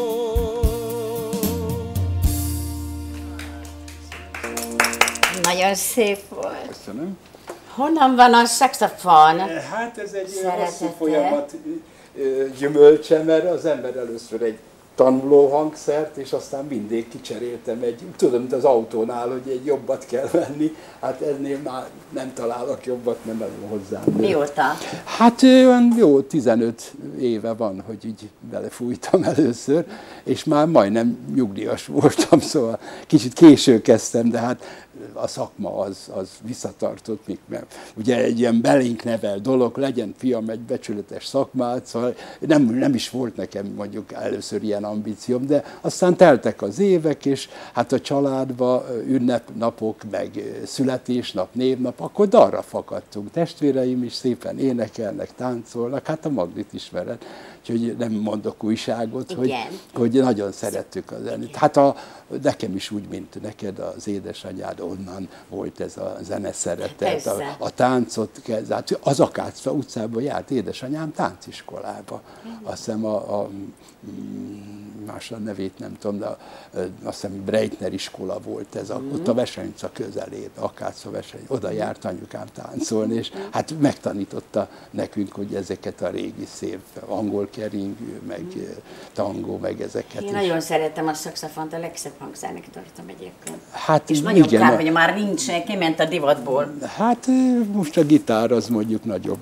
Nagyon szép volt. Köszönöm. Honnan van a szaxofon? Hát ez egy Szeretete. hosszú folyamat gyümölcse, mert az ember először egy tanuló hangszert, és aztán mindig kicseréltem egy, tudom, mint az autónál, hogy egy jobbat kell venni, hát ennél már nem találok jobbat, nem nagyon hozzám. Mióta? Hát olyan jó tizenöt éve van, hogy így belefújtam először, és már majdnem nyugdíjas voltam, szóval kicsit késő kezdtem, de hát a szakma az, az visszatartott, még, mert ugye egy ilyen belénk nevel dolog, legyen fiam egy becsületes szakmát, szóval nem, nem is volt nekem mondjuk először ilyen ambícióm, de aztán teltek az évek, és hát a családba ünnepnapok, meg születésnap, névnap, akkor dalra fakadtunk. Testvéreim is szépen énekelnek, táncolnak, hát a Magdit ismered, úgyhogy nem mondok újságot, hogy, hogy nagyon szerettük a zenét. Hát a, nekem is úgy, mint neked, az édesanyád, onnan volt ez a zene szeretet, a, a táncot kezd. Hát az Akácfa utcában járt édesanyám tánciskolába. Azt hiszem a, a más a nevét nem tudom, de a, azt hiszem Breitner iskola volt ez, a, mm. ott a Vesenyca közelében, Akácfa Veseny, oda járt anyukám táncolni, és hát megtanította nekünk, hogy ezeket a régi szép angol keringő, meg mm. tangó, meg ezeket. Én is. nagyon szeretem a szaxofont, a legszebb hangszernek tartom egyébként. Hát, és nagyon igen, kár, hogy már nincs, kiment a divatból. Hát most a gitár az mondjuk nagyobb.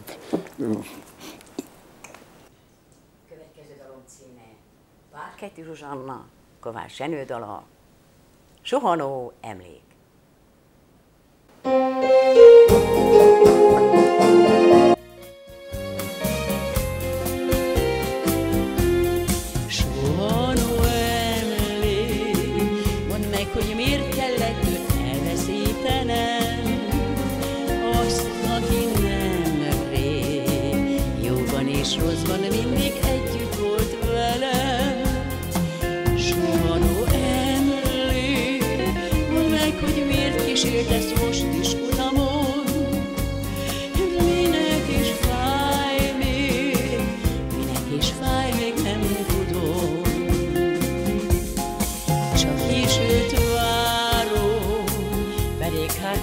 Párketi Zsuzsanna, Kovács Jenő dala, Suhanó emlék. Suhanó emlék, mondd meg, hogy miért kellett őt elveszítenem, azt, aki nem rég, jóban és rosszban mindig együtt volt velem. Suhanó emlék, mondd meg, hogy miért kísértesz most is utamon.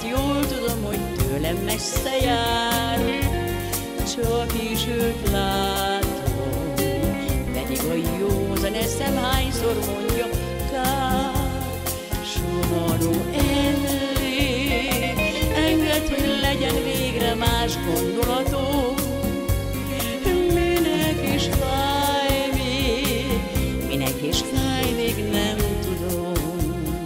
mert jól tudom, hogy tőlem messze jár. Csak is őt látom, pedig a józan eszem hányszor mondja, kár. Suhanó Emily, engedd, hogy legyen végre más gondolatom. Minek is fáj még, minek is fáj még nem tudom.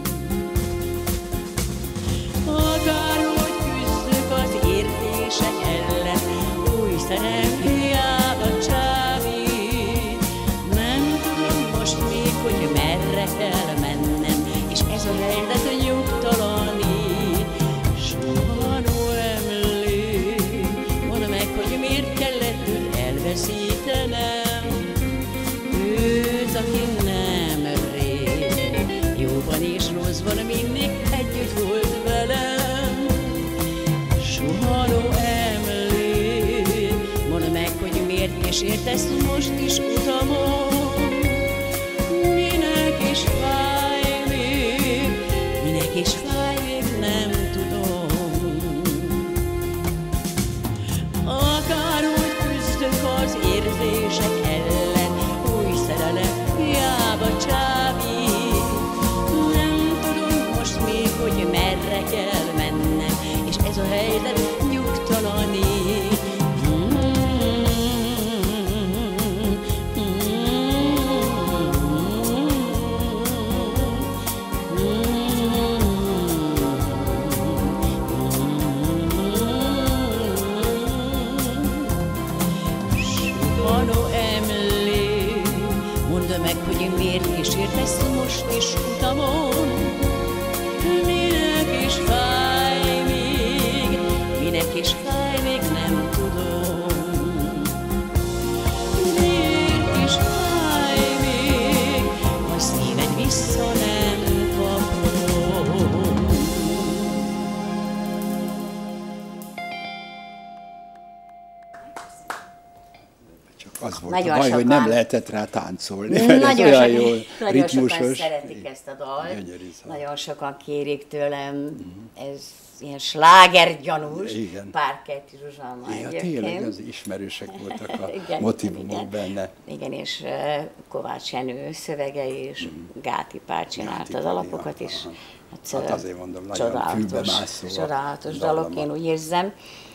Akárhogy küzdök az érzések ellen, új szerelem hiába csábít. Nem tudom most még, hogy merre kell mennem, és ez a helyzet nyugtalanít. Suhanó Emily, mondd meg, hogy miért kellett őt elveszítenem. Őt, aki nem rég, jóban és rosszban mindig együtt volt velem. Suhanó Emily, mondd meg, hogy miért kísértesz most is utamon. Minek is fáj még, minek is fáj még nem tudom. Akárhogy küzdök az érzések ellen, új szerelem hiába csábít. Nem tudom most még, hogy merre kell mennem, és ez a helyzet nyugtalanít. Suhanó Emily, mondd meg, hogy miért kísértesz most is utamon. Minek is fáj még, minek is fáj még nem tudom. Miért is fáj még, a szíved vissza nem kapom. Csak az volt Nagyon a baj, hogy sokan- nem lehetett rá táncolni, mert ez Nagyon, olyan so, jó, nagyon sokan ritmusos. szeretik ezt a dalt, Gyönyörű szám. nagyon sokan kérik tőlem, ez ilyen slágergyanús, Igen. Párketti Zsuzsanna Ja, egyébként. tényleg, az ismerősek voltak a Igen, motivumok igen. benne. Igen, és uh, Kovács Jenő szövege, és Gáti Pál csinálta Gáti az Pál, alapokat ja, is. aha. Hát, Hát azért mondom, nagyon fülbe mászó a csodálatos dallama. dalok, én úgy érzem.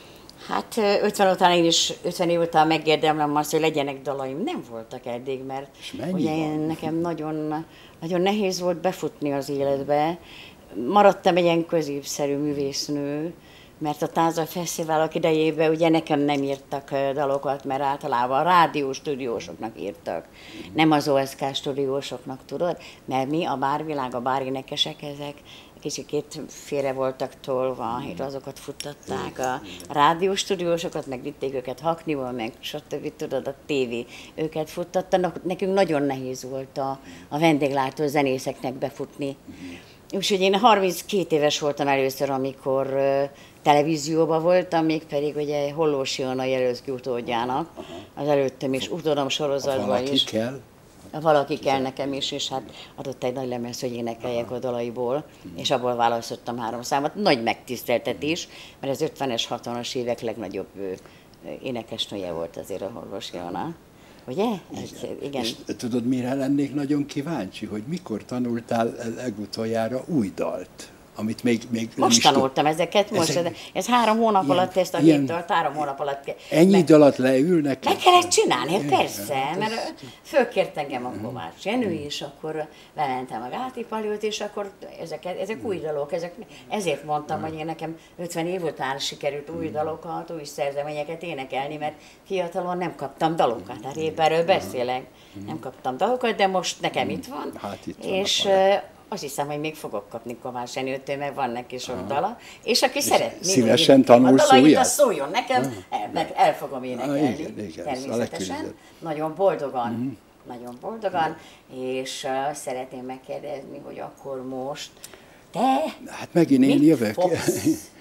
Hát ötven után én is, ötven év után megérdemlem azt, hogy legyenek dalaim. Nem voltak eddig, mert mennyi ugye van? én, nekem nagyon, nagyon nehéz volt befutni az életbe. Maradtam egy ilyen középszerű művésznő, mert a Táza Fesztiválok idejében ugye nekem nem írtak ö, dalokat, mert általában a rádiós stúdiósoknak írtak, nem az o es ká stúdiósoknak, tudod? Mert mi, a bárvilág, a bárénekesek, ezek kicsikét félre voltak tolva, és azokat futtatták, a rádiós stúdiósokat, meg vitték őket Haknival, meg stb. Tudod, a tévé őket futtattanak. Nekünk nagyon nehéz volt a, a vendéglátó zenészeknek befutni. Úgyhogy én harminckét éves voltam először, amikor uh, televízióban voltam, még pedig ugye Hollós Ilona jelölt ki utódjának, az előttem is, utódom sorozatban Valaki is. kell, Valaki kell nekem is, és hát adott egy nagy lemez, hogy énekeljek a dalaiból, és abból választottam három számot. Nagy megtiszteltetés, mert az ötvenes, hatvanas évek legnagyobb ö, énekesnője volt azért a Hollós Ilona. Ugye? Egy, igen. És tudod, mire lennék nagyon kíváncsi, hogy mikor tanultál legutoljára új dalt, amit még, még nem Most is tud- tanultam ezeket, most Ezek- ez, ez három hónap ilyen- alatt ezt a ilyen- hét dalt, három hónap alatt ke- Ennyi meg- idő alatt leülnek? Meg kellett csinálni, Igen, persze, hát mert ez- fölkért engem a Kovács Jenő, és akkor bementem a Gáti Paliót, és akkor ezek, ezek új dalok, ezek, ezért mondtam, hogy én nekem ötven év után sikerült új dalokat, új szerzeményeket énekelni, mert fiatalon nem kaptam dalokat, hát épp erről beszélek, nem kaptam dalokat, de most nekem itt van, Hát itt vannak és valami. ö, azt hiszem, hogy még fogok kapni Kovács Jenőtől, mert van neki sok dala, és aki szeretné, szívesen hogy tanulsz a dalait, újat? az szóljon nekem, el, meg el fogom énekelni, Ah, igen, igen, ez a természetesen. legkülönbözőbb. Nagyon boldogan, mm. nagyon boldogan, és uh, szeretném megkérdezni, hogy akkor most te Hát megint én mit jövök. fogsz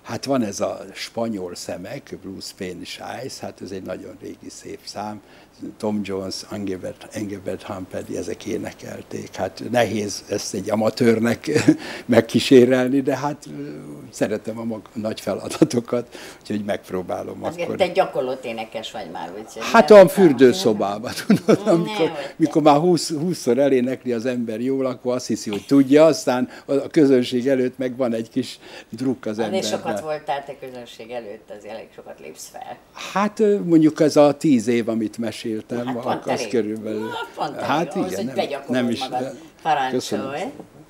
Hát van ez a spanyol szemek, Blue Spanish Eyes, hát ez egy nagyon régi szép szám. Tom Jones, Engelbert, Engelbert Humperdinck, ezek énekelték. Hát nehéz ezt egy amatőrnek megkísérelni, de hát szeretem a mag- nagy feladatokat, úgyhogy megpróbálom Azért akkor. te gyakorlott énekes vagy már, úgyhogy... Hát olyan fürdőszobában, tudod, amikor, amikor már húsz, húszszor elénekli az ember jól, akkor azt hiszi, hogy tudja, aztán a közönség előtt meg van egy kis drukk az emberben. Azért sokat voltál te közönség előtt, azért elég sokat lépsz fel. Hát mondjuk ez a tíz év, amit meséltem, Hát pont az elég. körülbelül. Hát pont elég Hát ahhoz, igen, hogy nem, begyakorolod nem is. magad. Parancsolj.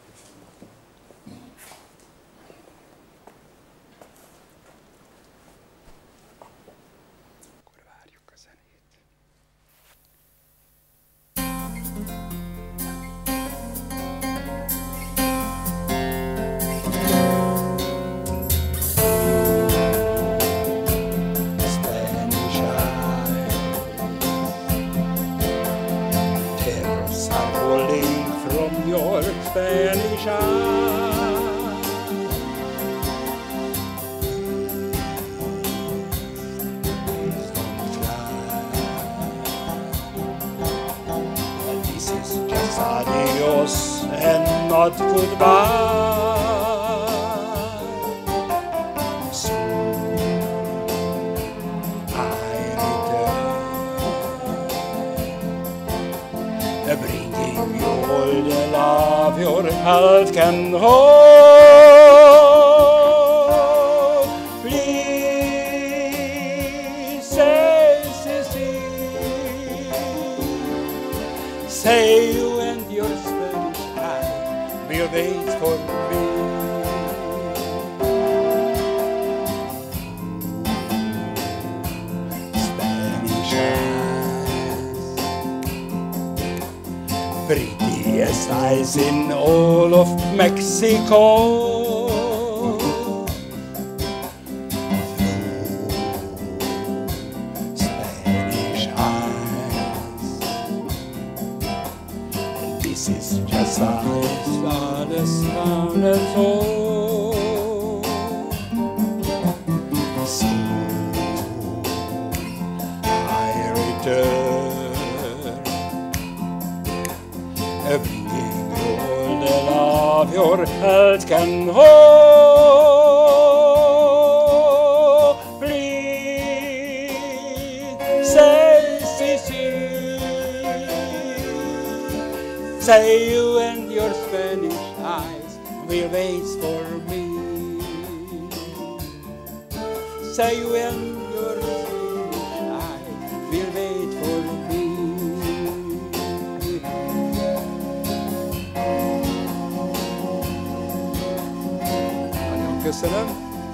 Akkor várjuk a zenét. Spanish eyes, tears are falling from your Spanish eyes. Please don't cry. This is just adios and not goodbye. Soon I return, bringing you all the love your heart can hold. Please say, Cecile, say you and your Spanish eye will wait for me. Spanish eyes, prettiest eyes in all of Mexico. Spanish eyes, this is just eyes for the sun and soul. Soon I return, bringing you all the love your heart can hold. Please say, Cecile, say you and your Spanish eyes will wait for me. Say you and your Spanish eyes will wait for me. Nagyon köszönöm.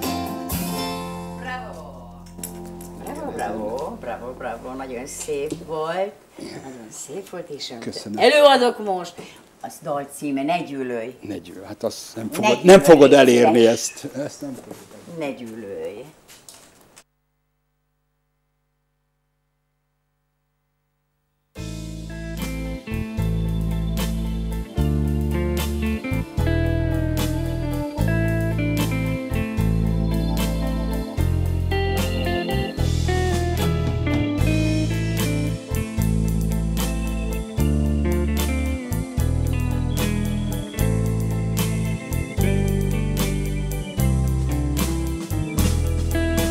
Bravo! Bravo, bravo, bravo, bravo, nagyon szép volt. Nagyon szép volt, és önt Köszönöm. előadok most. Az dal címe, Ne gyűlölj, Ne gyűl, hát azt nem Ne fogod, gyűlölj, nem fogod elérni szíves. ezt. Ezt nem fogod. ne gyűlölj. Ne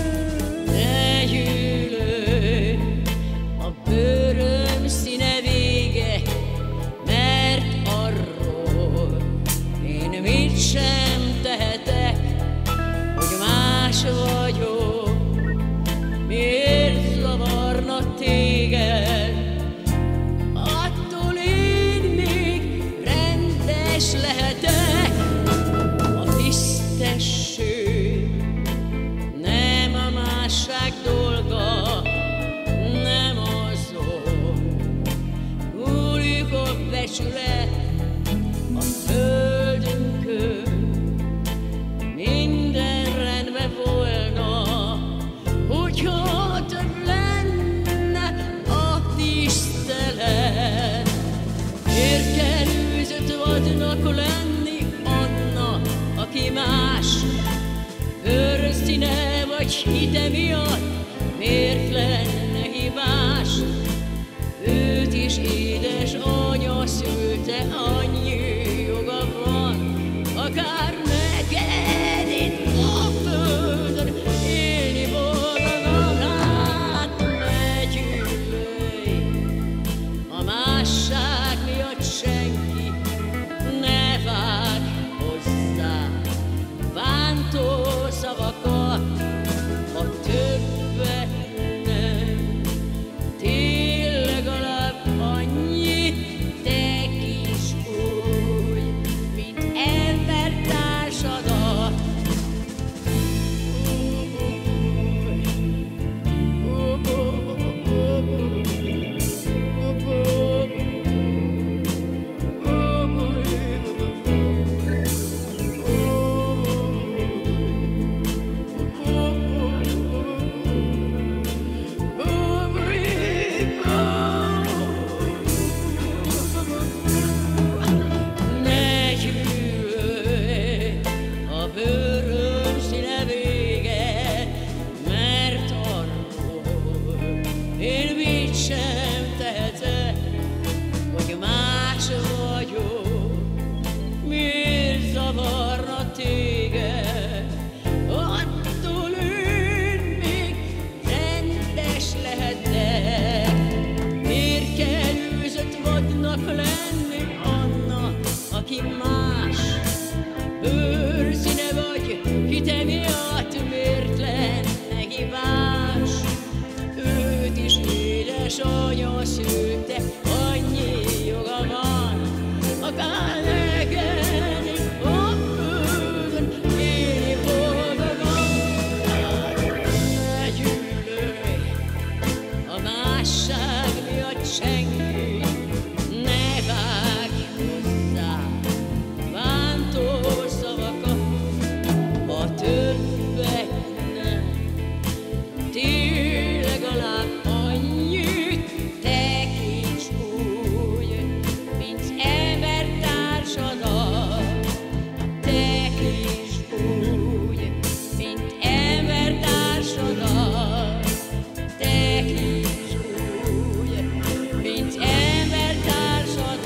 színe vagy hite miatt miért lenne hibás? Őt is édes anya szülte, annyi joga van, akár neked itt a földön élni boldogan. Hát ne gyűlölj, a másság miatt senki ne vágj hozzá bántó szavakat, ha többet nem. Tél legalább annyit, te kis úgy, mint embertársadat. Ne gyűlölj, a bőröm színe vége, mert arról én mit sem tehetek, hogy más vagyok, miért zavarna téged? Attól én még rendes lehetek. Miért kell őzött vadnak lenni annak, aki más? Bőrszíne vagy hite miatt miért lenne hibás? Őt is édes anya szülte, annyi joga van, akár neked itt a földön élni boldogan. Ne gyűlölj, a másság miatt senki ne vágj hozzá bántó szavakat, ha többet nem. Tél legalább annyit, te kis úgy, mint embertársadat. Te kis úgy, mint embertársadat. Te kis úgy, mint embertársadat.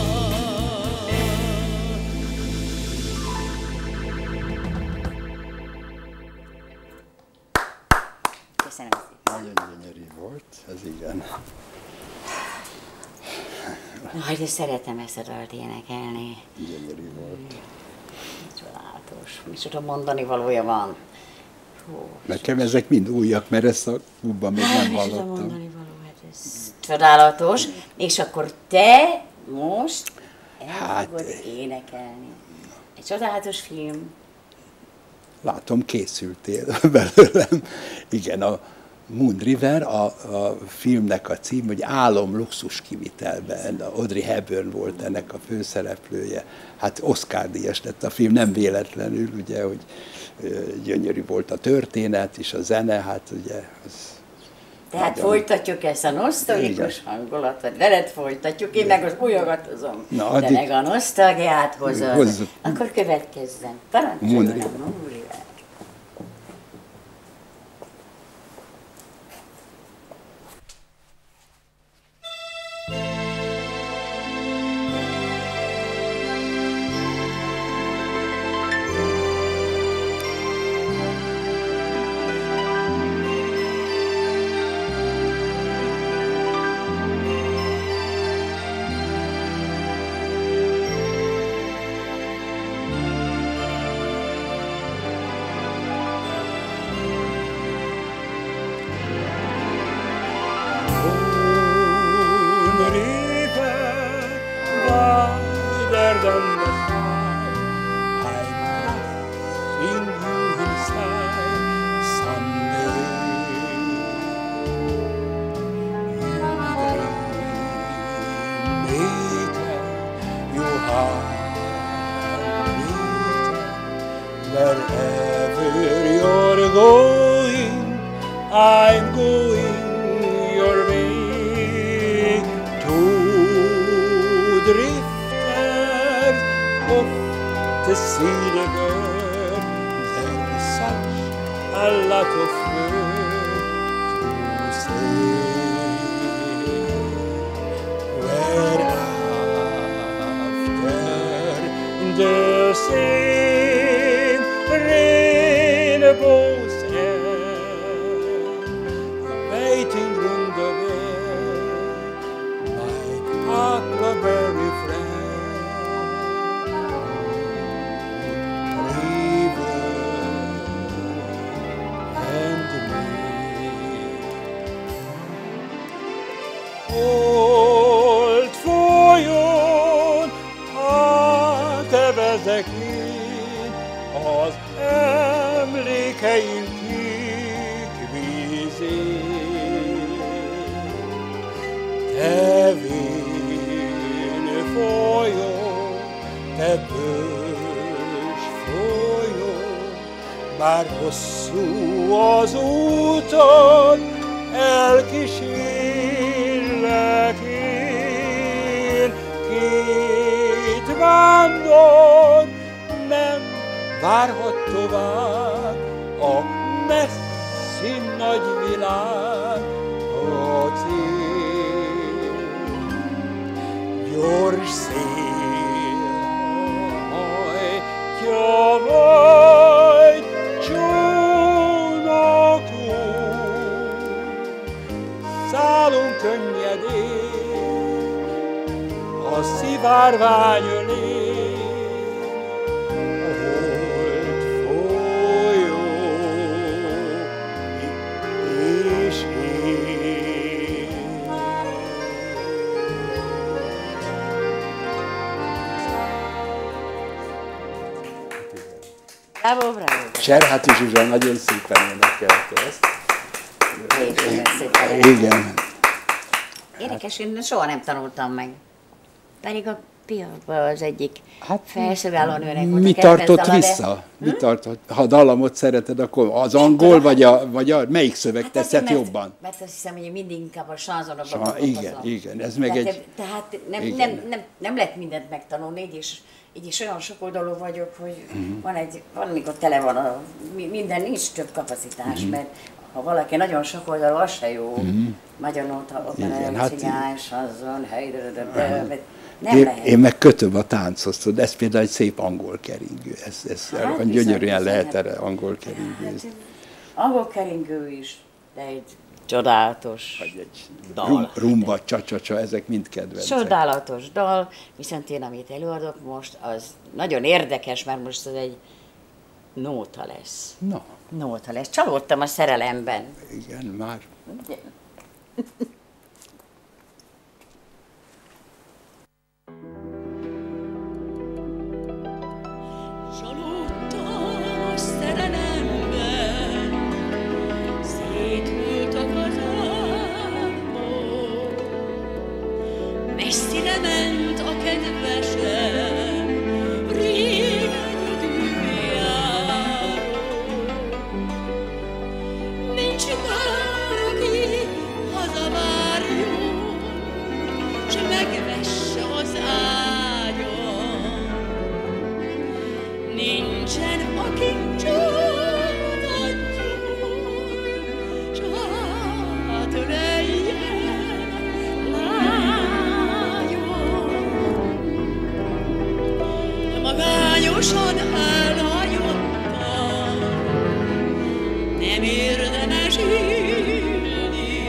Köszönöm szépen. Nagyon gyönyörű volt, ez igen. Nagy, de szeretem ezt a dalt énekelni. Gyönyörű volt. Csodálatos. Micsoda mondani valója van. Hú, Nekem ezek mind újak, mert ezt a klubban még nem micsoda hallottam. mondani való, hát ez csodálatos. És akkor te most el Hát, fogod énekelni. Egy csodálatos film. Látom, készültél belőlem. Igen, a Moon River, a, a filmnek a cím, hogy Álom luxus kivitelben. Audrey Hepburn volt ennek a főszereplője. Hát Oscar-díjas lett a film, nem véletlenül, ugye, hogy ö, gyönyörű volt a történet, és a zene, hát ugye... Az Tehát nagyon- folytatjuk ezt a nosztalgikus hangulatot, veled folytatjuk, én meg az újogatozom, Na, de addig- meg a nosztalgiát hozod. Hozzuk. Akkor következzen. Parancsoljon Moon a River. Moon River. Wherever you're going, I'm going your way. Two drifters off the sea river, there's such a lot of words to say. Where after the same rainbows end, waiting room the way, my huckleberry friend. Old folyón átvezek én az emlékeim kék vízén. Te vén folyó, te bős folyó, bár hosszú az úton, elkísérlek én. Két vándor nem várhat tovább, a messzi nagy világ a cél. Gyors szél hajtja majd csónakon, szállunk könnyedén a szivárvány ölén, a holt folyó és én. Bravo, bravo. Cserháti Zsuzsa nagyon szépen énekelte ezt. Nagyon szépen. Igen. Érdekes, én soha nem tanultam meg. Pedig a piacban az egyik Hát, felszólaló nőnek volt mi a kedvenc tartott dala, de- vissza? Mi tartott? Ha dallamot szereted, akkor az angol, vagy a, vagy a melyik szöveg Hát tetszett azért, mert- jobban? Mert azt hiszem, hogy mindig inkább a sanzonokban Sa- gondolkozom. igen, igen, ez meg tehát, egy- Tehát nem, igen. nem, nem, nem lehet mindent megtanulni, így is, így is olyan sokoldalú vagyok, hogy Mhm. van egy, van, amikor tele van a, mi- minden, nincs több kapacitás, Mhm. mert ha valaki nagyon sokoldalú, az se jó. Magyar nóta, Igen, opera, hát- cigány, sanzon, hely, de- de- de- de- nem Én, lehet. én meg kötöm a tánchoz, tudod, ez például egy szép angol keringő, ez, ez Hát hát, bizony, gyönyörűen bizony, lehet hát- erre angol keringőzni. Hát, angol keringő is, de egy csodálatos Vagy egy dal. rum, rumba, csa-csa-csa, ezek mind kedvencek. Csodálatos dal, viszont én, amit előadok most, az nagyon érdekes, mert most ez egy nóta lesz. Na, Nóta lesz. Csalódtam a szerelemben. igen, már. Ugye? Csalódtam a szerelemben, széthultak az álmok. Messzire ment a kedvesem, rég egyedül járok. Nincs már, aki hazavárjon, s megvesse az ágyon. Nincsen, aki csót adjon, s átöleljen lágyon. Magányosan elhagyottam, nem érdemes élni,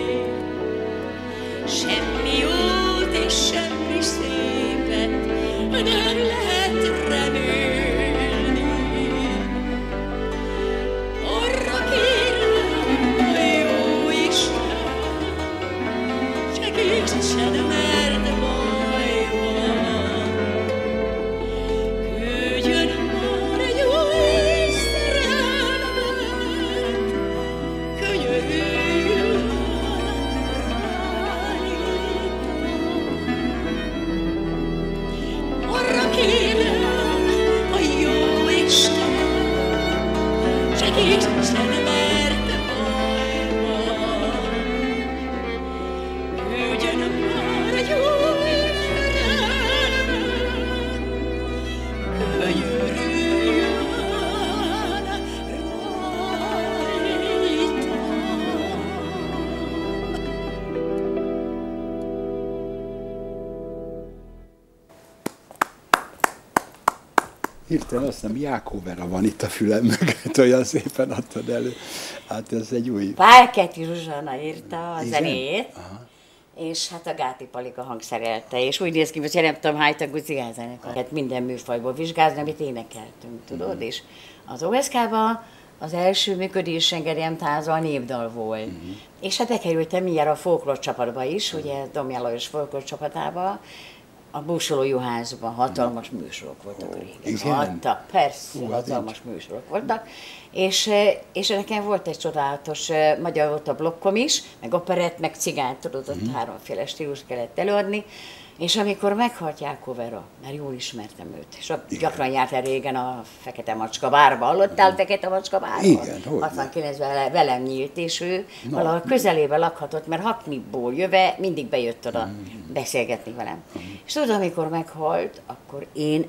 semmi jót és semmi szépet nem lehet remélni. Arra kérem, a jó Isten, segítsen, mert baj van. Küldjön már egy új szerelmet, könyörüljön rajtam. Arra kérem, Hirtelen azt nem, Jákóvera van itt a fülem mögött, olyan szépen adtad elő. Hát ez egy új... Pálketi Zsuzsana írta a Igen? zenét, Aha. és hát a Gáti Palika hangszerelte, és úgy néz ki, hogy nem tudom, hány tagú cigányzenekar. Hát minden műfajból vizsgázni, amit énekeltünk, tudod, mm. és az o es ká-ban az első működés engedélyem táza a népdal volt. Mm. És hát bekerültem mindjárt a folklór csapatba is, mm. ugye Domján Lajos folklór csapatába, a Búsoló Juhászban hatalmas műsorok voltak régen. Adtak, persze, Hú, hatalmas nincs. műsorok voltak. És, és nekem volt egy csodálatos, magyar volt a blokkom is, meg operett, meg cigányt, tudod, ott mm. háromféle stílust kellett előadni. És amikor meghalt Jákóvera, mert jól ismertem őt, és gyakran járt el régen a Fekete Macska bárba. Hallottál Fekete Macska bárba? Igen, hogy hatvankilencben velem nyílt, és ő no. valahol közelében lakhatott, mert Hakniból jöve mindig bejött oda mm. beszélgetni velem. Mm. És tudod, amikor meghalt, akkor én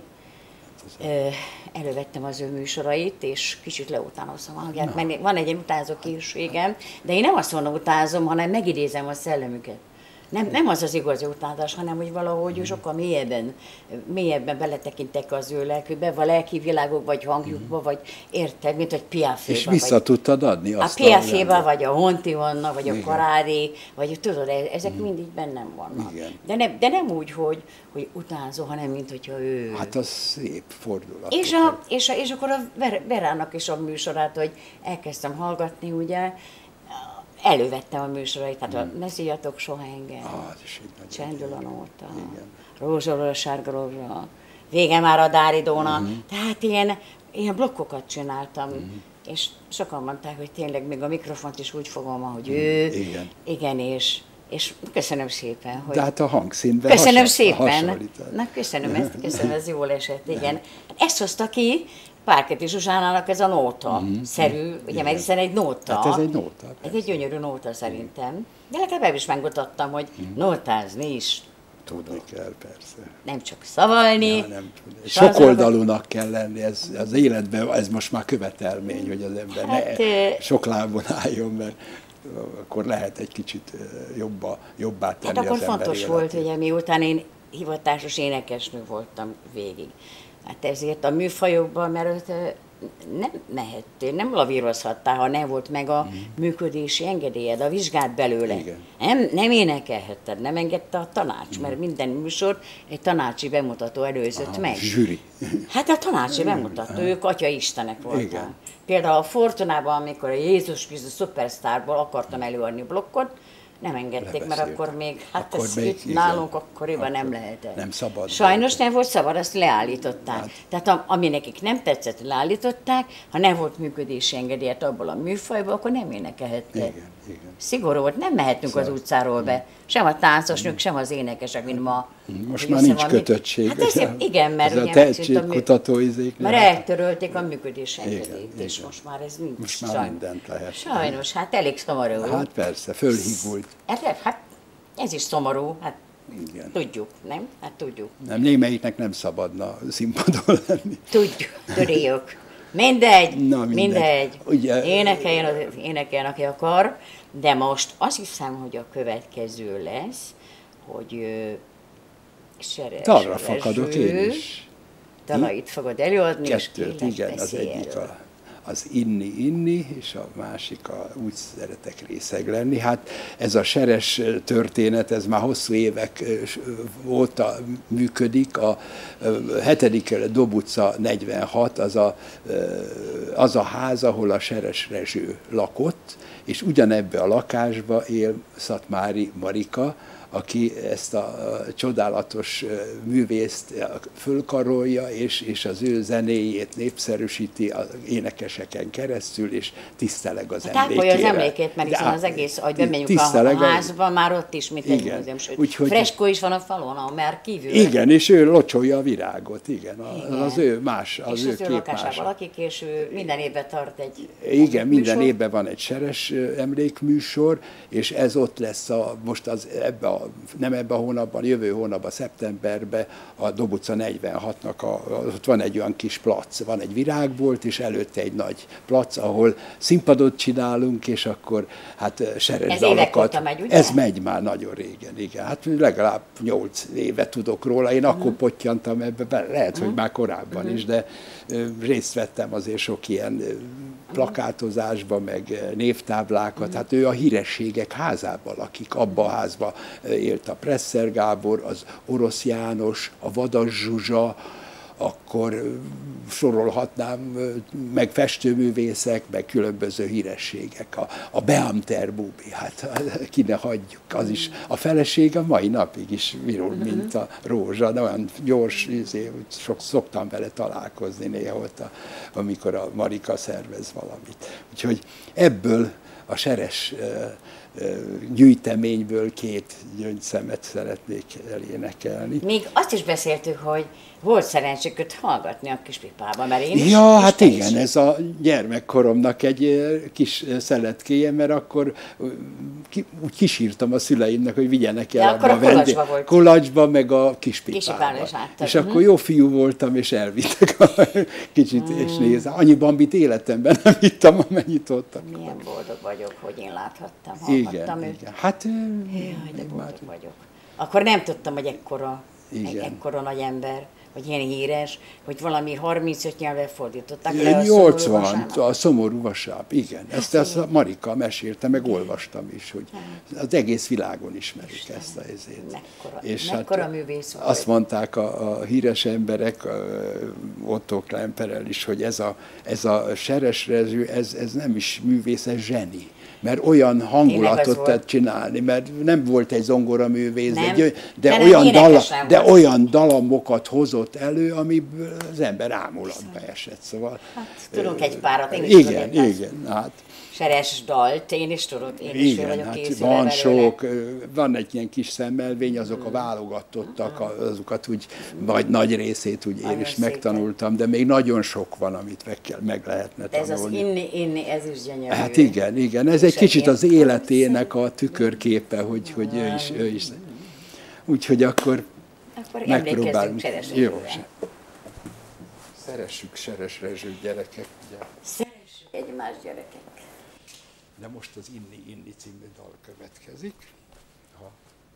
ö, elővettem az ő műsorait, és kicsit leutánoztam a hangját, no. mert van egy utánzó készségem, de én nem azt mondom utánzom, hanem megidézem a szellemüket. Nem, nem az az igazi utánzás, hanem hogy valahogy mm. sokkal mélyebben, mélyebben beletekintek az ő lelkükbe, vagy lelki világok, vagy hangjukba, mm. vagy érted, mint hogy Piaféba. És vissza vagy, tudtad adni azt a Piaféba, vagy a Hontivonna, vagy a Karári, vagy tudod, ezek mm. mindig bennem vannak. De nem, de nem úgy, hogy, hogy utánzó, hanem mint hogyha ő... Hát az szép fordulat. És, a, és, a, és akkor a Verának is a műsorát, hogy elkezdtem hallgatni, ugye, elővettem a műsorait, tehát hmm. a Ne szíjatok soha engem, ah, Csendül a nóta, Rózsóról a sárga rózsa, Vége már a Dáridóna, hmm. tehát ilyen, ilyen blokkokat csináltam, hmm. és sokan mondták, hogy tényleg még a mikrofont is úgy fogom, ahogy hmm. ő, igen, igen és, és köszönöm szépen, hogy... De hát a hangszínben Köszönöm szépen, na köszönöm, ezt, köszönöm, ez jól esett, igen. Ezt hozta ki Pálketi Zsuzsánának ez a nóta-szerű, mm, ugye, mert hiszen egy nóta. Hát ez egy nóta. Ez egy gyönyörű nóta szerintem. De legalább el is megmutattam, hogy mm. nótázni is tudni kell, persze. Nem csak szavalni. Ja, nem sokoldalúnak kell lenni, ez az életben, ez most már követelmény, hogy az ember hát, ne sok lábon álljon, mert akkor lehet egy kicsit jobbá, jobbá tenni hát az akkor ember fontos életét. volt, ugye miután én hivatásos énekesnő voltam végig. Hát ezért a műfajokban, mert nem mehettél, nem lavírozhattál, ha nem volt meg a mm. működési engedélyed, a vizsgát belőle. Nem, nem énekelhetted, nem engedte a tanács, mm. mert minden műsor egy tanácsi bemutató előzött ah, meg. Zsűri. Hát a tanácsi bemutató, ők atya istenek voltak. Igen. Például a Fortunában, amikor a Jézus Krisztus szupersztárból akartam előadni blokkot, nem engedték, mert akkor még, hát akkor ez még, itt igen, nálunk akkoriban akkor nem lehetett. Nem szabad. Sajnos nem volt szabad, azt leállították. Hát. Tehát ami nekik nem tetszett, leállították, ha nem volt működési engedélyet abból a műfajból, akkor nem énekelhettek. Igen, igen. Szigorú volt, nem mehetünk szóval az utcáról be. Sem a táncosnők, sem az énekesek, mint ma. Most már nincs kötöttség. Hát ez, igen, mert ez a tehetségkutató izék. Mert eltörölték a működési engedélyt, és igen. most már ez nincs. Most már mindent lehet. Sajnos, hát elég szomorú. Hát persze, fölhígult. Hát ez is szomorú, hát igen. Tudjuk, nem? Hát tudjuk. Nem, némelyiknek nem szabadna színpadon lenni. Tudjuk, tudjuk. Mindegy, Na, mindegy. mindegy. Ugye, énekeljen, énekeljen, aki akar, de most azt hiszem, hogy a következő lesz, hogy Seres arra fakadok én is. Dalait fogod előadni, Kettőt, és igen, az egyik a, az inni-inni, és a másik a úgy szeretek részeg lenni. Hát ez a Seres történet, ez már hosszú évek óta működik. A hetedik Dob utca negyvenhat, az a, az a ház, ahol a Seres Rezső lakott, és ugyanebbe a lakásba él Szatmári Marika, aki ezt a csodálatos művészt fölkarolja, és, és az ő zenéjét népszerűsíti az énekeseken keresztül, és tiszteleg az hát emlékére. Az emlékét, mert hiszen az egész, ahogy bemegyünk a házba, már ott is, mint egy múzeum, sőt, freskó is van a falon, mert kívül. Igen, és ő locsolja a virágot, igen, igen. Az ő más, az és ő az kép ő lakásában mása. lakik, és ő minden évben tart egy Igen, minden műsor. évben van egy Seres emlékműsor, és ez ott lesz a, most az, ebbe a a, nem ebben a hónapban, jövő hónapban, szeptemberben a Dob utca negyvenhatnak, a, ott van egy olyan kis plac, van egy virágbolt, és előtte egy nagy plac, ahol színpadot csinálunk, és akkor hát seres ez dalokat. Megy, ugye? Ez megy már nagyon régen, igen. Hát legalább nyolc éve tudok róla. Én akkor pottyantam ebbe, lehet, hogy már korábban is, de részt vettem azért sok ilyen plakátozásba, meg névtáblákat. Hát ő a hírességek házában lakik, abba a házba élt a Presser Gábor, az Orosz János, a Vadas Zsuzsa, akkor sorolhatnám, meg festőművészek, meg különböző hírességek. A, a Beamter Bubi, hát ki ne hagyjuk, az is. A felesége mai napig is virul, mint a rózsa, de olyan gyors, sok, szoktam vele találkozni néha ott, a, amikor a Marika szervez valamit. Úgyhogy ebből a Seres gyűjteményből két gyöngyszemet szeretnék elénekelni. Még azt is beszéltük, hogy volt szerencséköt hallgatni a Kispipában, mert én is. Ja, hát igen, is. Ez a gyermekkoromnak egy kis szeletkéje, mert akkor ki, úgy kisírtam a szüleimnek, hogy vigyenek el ja, abba a vendég. Volt. Kolacsba, meg a Kispipában. És uh-huh. akkor jó fiú voltam, és elvittek a kicsit, mm. és nézd, annyi Bambit életemben nem hittem, amennyit ott. Milyen boldog vagyok, hogy én láthattam, hallgattam igen, őt. Igen, hát... Jaj, de boldog már... vagyok. Akkor nem tudtam, hogy ekkora, egy, ekkora nagy ember, vagy ilyen híres, hogy valami harmincöt nyelvre fordították le a nyolcvan, Szomorú Vasárnap. A Szomorú Vasárnap, igen. Ezt, ezt a Marika mesélte, meg olvastam is, hogy az egész világon ismerik Isten, ezt a ezét. Mekkora, és mekkora hát művész volt. Azt mondták a, a híres emberek, a Otto Klemperel is, hogy ez a, ez a Seres Rezső, ez, ez nem is művész, ez zseni. Mert olyan hangulatot tett csinálni, mert nem volt egy zongoraművész, de, de, de, olyan dala, de olyan dalamokat hozott elő, amiből az ember ámulatba esett. Szóval, hát, tudunk egy párat, én is igen, tudom, igen, hát. Seres dalt, én is tudod, én is igen, vagyok hát készülve van belőle. sok, van egy ilyen kis szemmelvény, azok a válogatottak, azokat úgy, vagy nagy részét úgy én is megtanultam, de még nagyon sok van, amit meg, kell, meg lehetne tanulni. Ez az inni, inni, ez is gyönyörű. Hát igen, igen, ez egy kicsit az életének a tükörképe, hogy, hogy ő is, ő is. Úgyhogy akkor, akkor megpróbálunk. Seres Jó, szeressük Seres Rezsőt, gyerekek. Ugye? Szeressük egymás gyerekek. De most az Inni Inni című dal következik. Ha.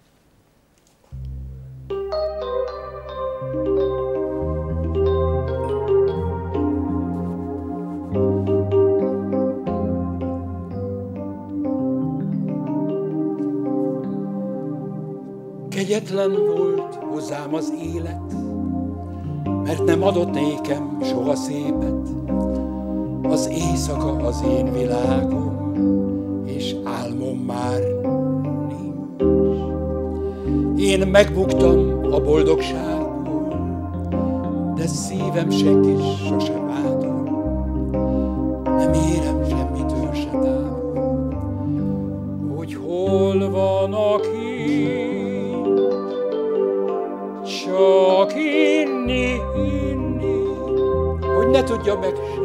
Kegyetlen volt hozzám az élet, mert nem adott nékem soha szépet. Az éjszaka az én világom, és álmom már nincs. Én megbuktam a boldogságból, de szívem senki sosem vádol. Nem érem semmitől se távol, hogy hol van, aki csak inni, inni, hogy ne tudja meg senki.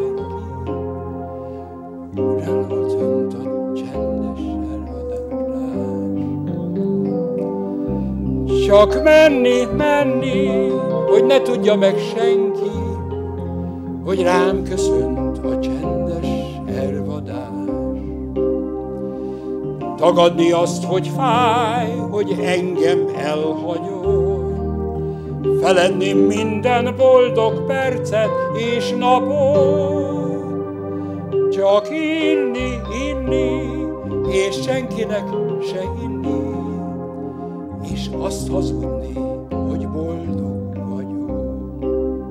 Elhozont a csendes elvadás. Csak menni, menni, hogy ne tudja meg senki, hogy rám köszönt a csendes elvadás. Tagadni azt, hogy fáj, hogy engem elhagyol, feledni minden boldog percet és napot. Csak inni, inni, és senkinek se inni, és azt hazudni, hogy boldog vagyok.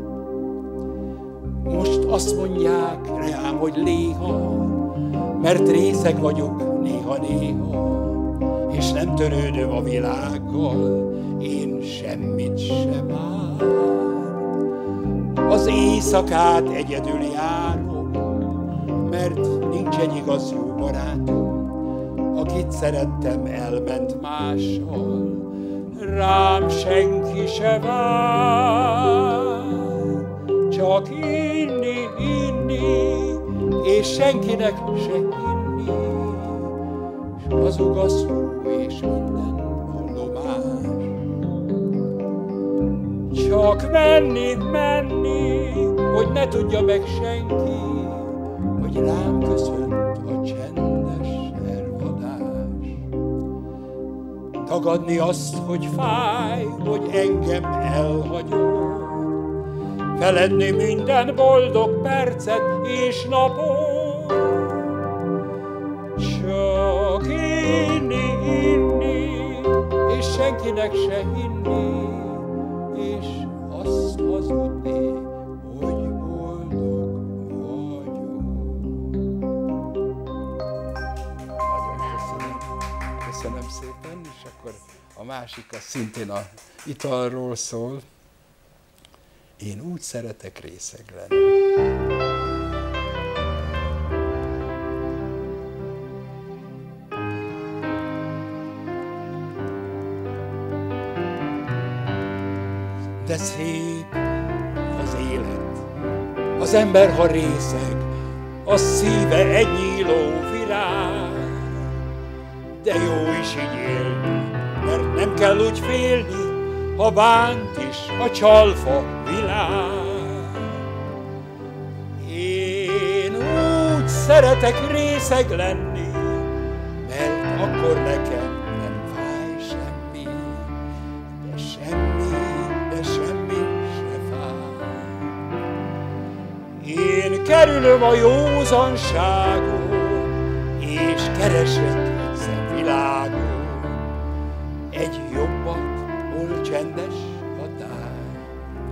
Most azt mondják rám, hogy léha, mert részeg vagyok néha-néha, és nem törődöm a világgal, én semmit sem ár. Az éjszakát egyedül járom, mert nincs egy igaz jó barátom, akit szerettem, elment mással, rám senki se vár. Csak inni, inni, és senkinek se inni, s hazug a szó, és minden vallomás. Csak menni, menni, hogy ne tudja meg senki, hogy rám köszönt a csendes ervadás. Tagadni azt, hogy fáj, hogy engem elhagyott, feledni minden boldog percet és napot. Csak inni, inni, és senkinek se hinni, és azt hazudni, hogy boldog vagyok. Nagyon köszönöm. Köszönöm szépen, és akkor a másik az szintén a italról szól. Én úgy szeretek részeg lenni. De szép az élet, az ember, ha részeg, a szíve egy nyíló virág. De jó is így élni, mert nem kell úgy félni, ha bánt is a csalfa világ. Én úgy szeretek részeg lenni, mert akkor nekem nem fáj semmi, de semmi, de semmi se fáj. Én kerülöm a józanságot, és keresek egy szebb világot, egy jobbat, hol csendes a táj.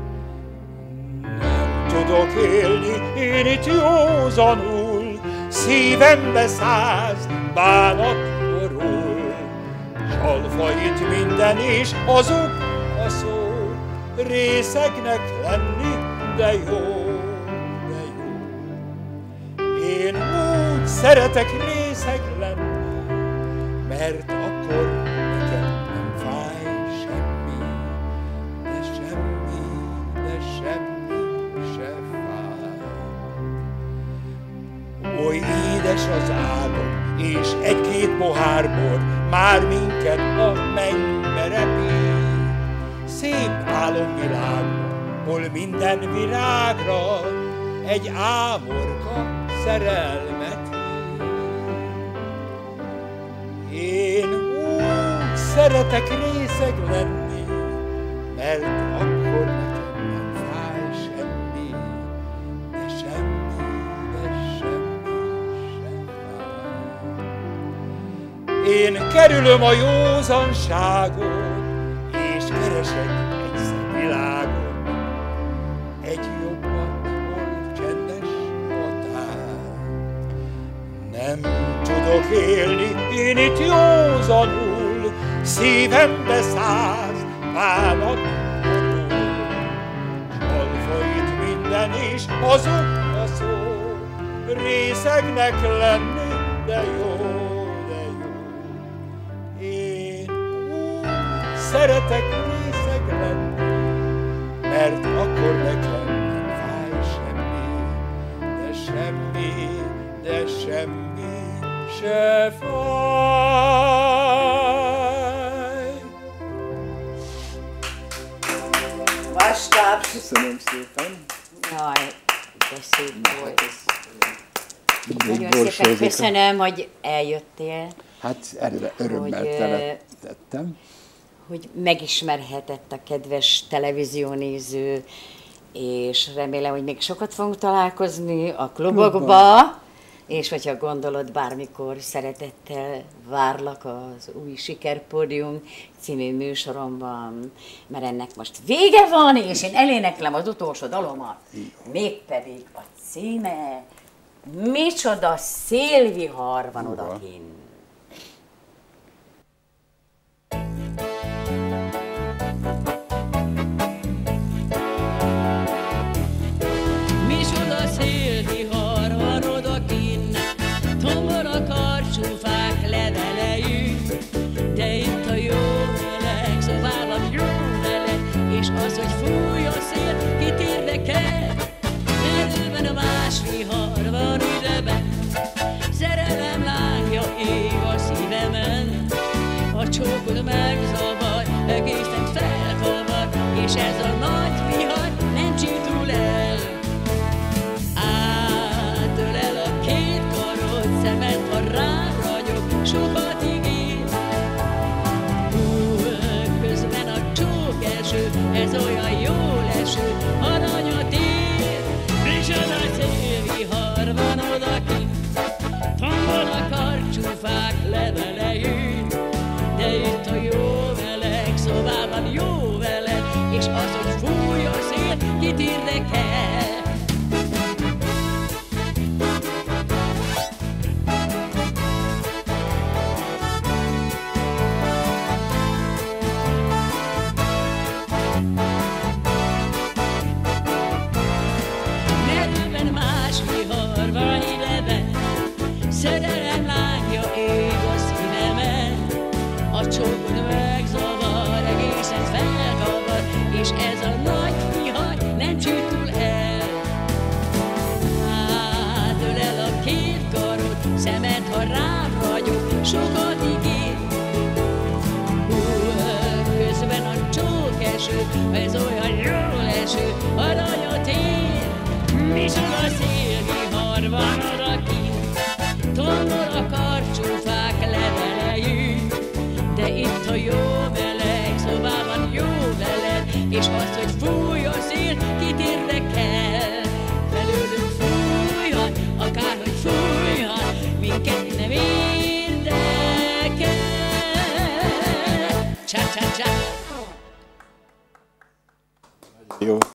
Nem tudok élni én itt józanul, szívembe száz bánat borul. Csalfa itt minden és hazug a szó, részegnek lenni, de jó, de jó. Én úgy szeretek részeg lenni, mert akkor nekem nem fáj semmi, de semmi, de semmi se fáj. Oly édes az álom, és egy-két pohár bor már minket a mennybe repít. Szép álomvilágban, hol minden virágra egy ámorka szerelmet hív. Én úgy szeretek részeg lenni, mert akkor nekem nem fáj semmi, de semmi, de semmi sem fáj. Én kerülöm a józanságot, és keresek egy szebb világot, egy jobbat, hol csendes a táj. Nem tudok élni én itt józanul, szívembe száz bánat borul. Csalfa itt minden és hazug a szó, részegnek lenni, de jó, de jó. Én úgy szeretek részeg lenni, mert akkor nekem nem fáj semmi, de semmi, de semmi se fáj. Vastap! Köszönöm szépen. Jaj, de szép volt. Mindig Nagyon szépen borsózik. köszönöm, hogy eljöttél, Hát erre örömmel Hogy, tele tettem. hogy megismerhetett a kedves televíziónéző, és remélem, hogy még sokat fogunk találkozni a klubokba, és hogyha gondolod, bármikor szeretettel várlak az új Sikerpódium című műsoromban, mert ennek most vége van, és én eléneklem az utolsó dalomat, mégpedig a címe Micsoda szélvihar van odakinn. Micsoda szélvihar van odakinn, tombol a karcsúfák levelejük, de itt a jó meleg, szobában jó meleg, és az, hogy fúj a szél, kit érdekel? Erőben a más vihar van ideben, szerelem lángja ég. kell. Medőben más vihar van ideben, szerelem lángja ég a szívemen. A csókod megzavar, egészen felkavar, és ez a nagy vihar nem csittul el. Átölel a két karod, szemed, ha rám ragyog, sokat ígér. Hú, közben a csók eső, ez olyan jól eső, aranyat ér. Micsoda szélvihar van odakint, tombol a karcsúfák levelejű, de itt a jó meleg, szobában jó veled, és az, hogy fúj a szél, kit érdekel. Felőlünk fújhat, akárhogy fújhat, minket nem érdekel. Csá, csá, csá. Jó.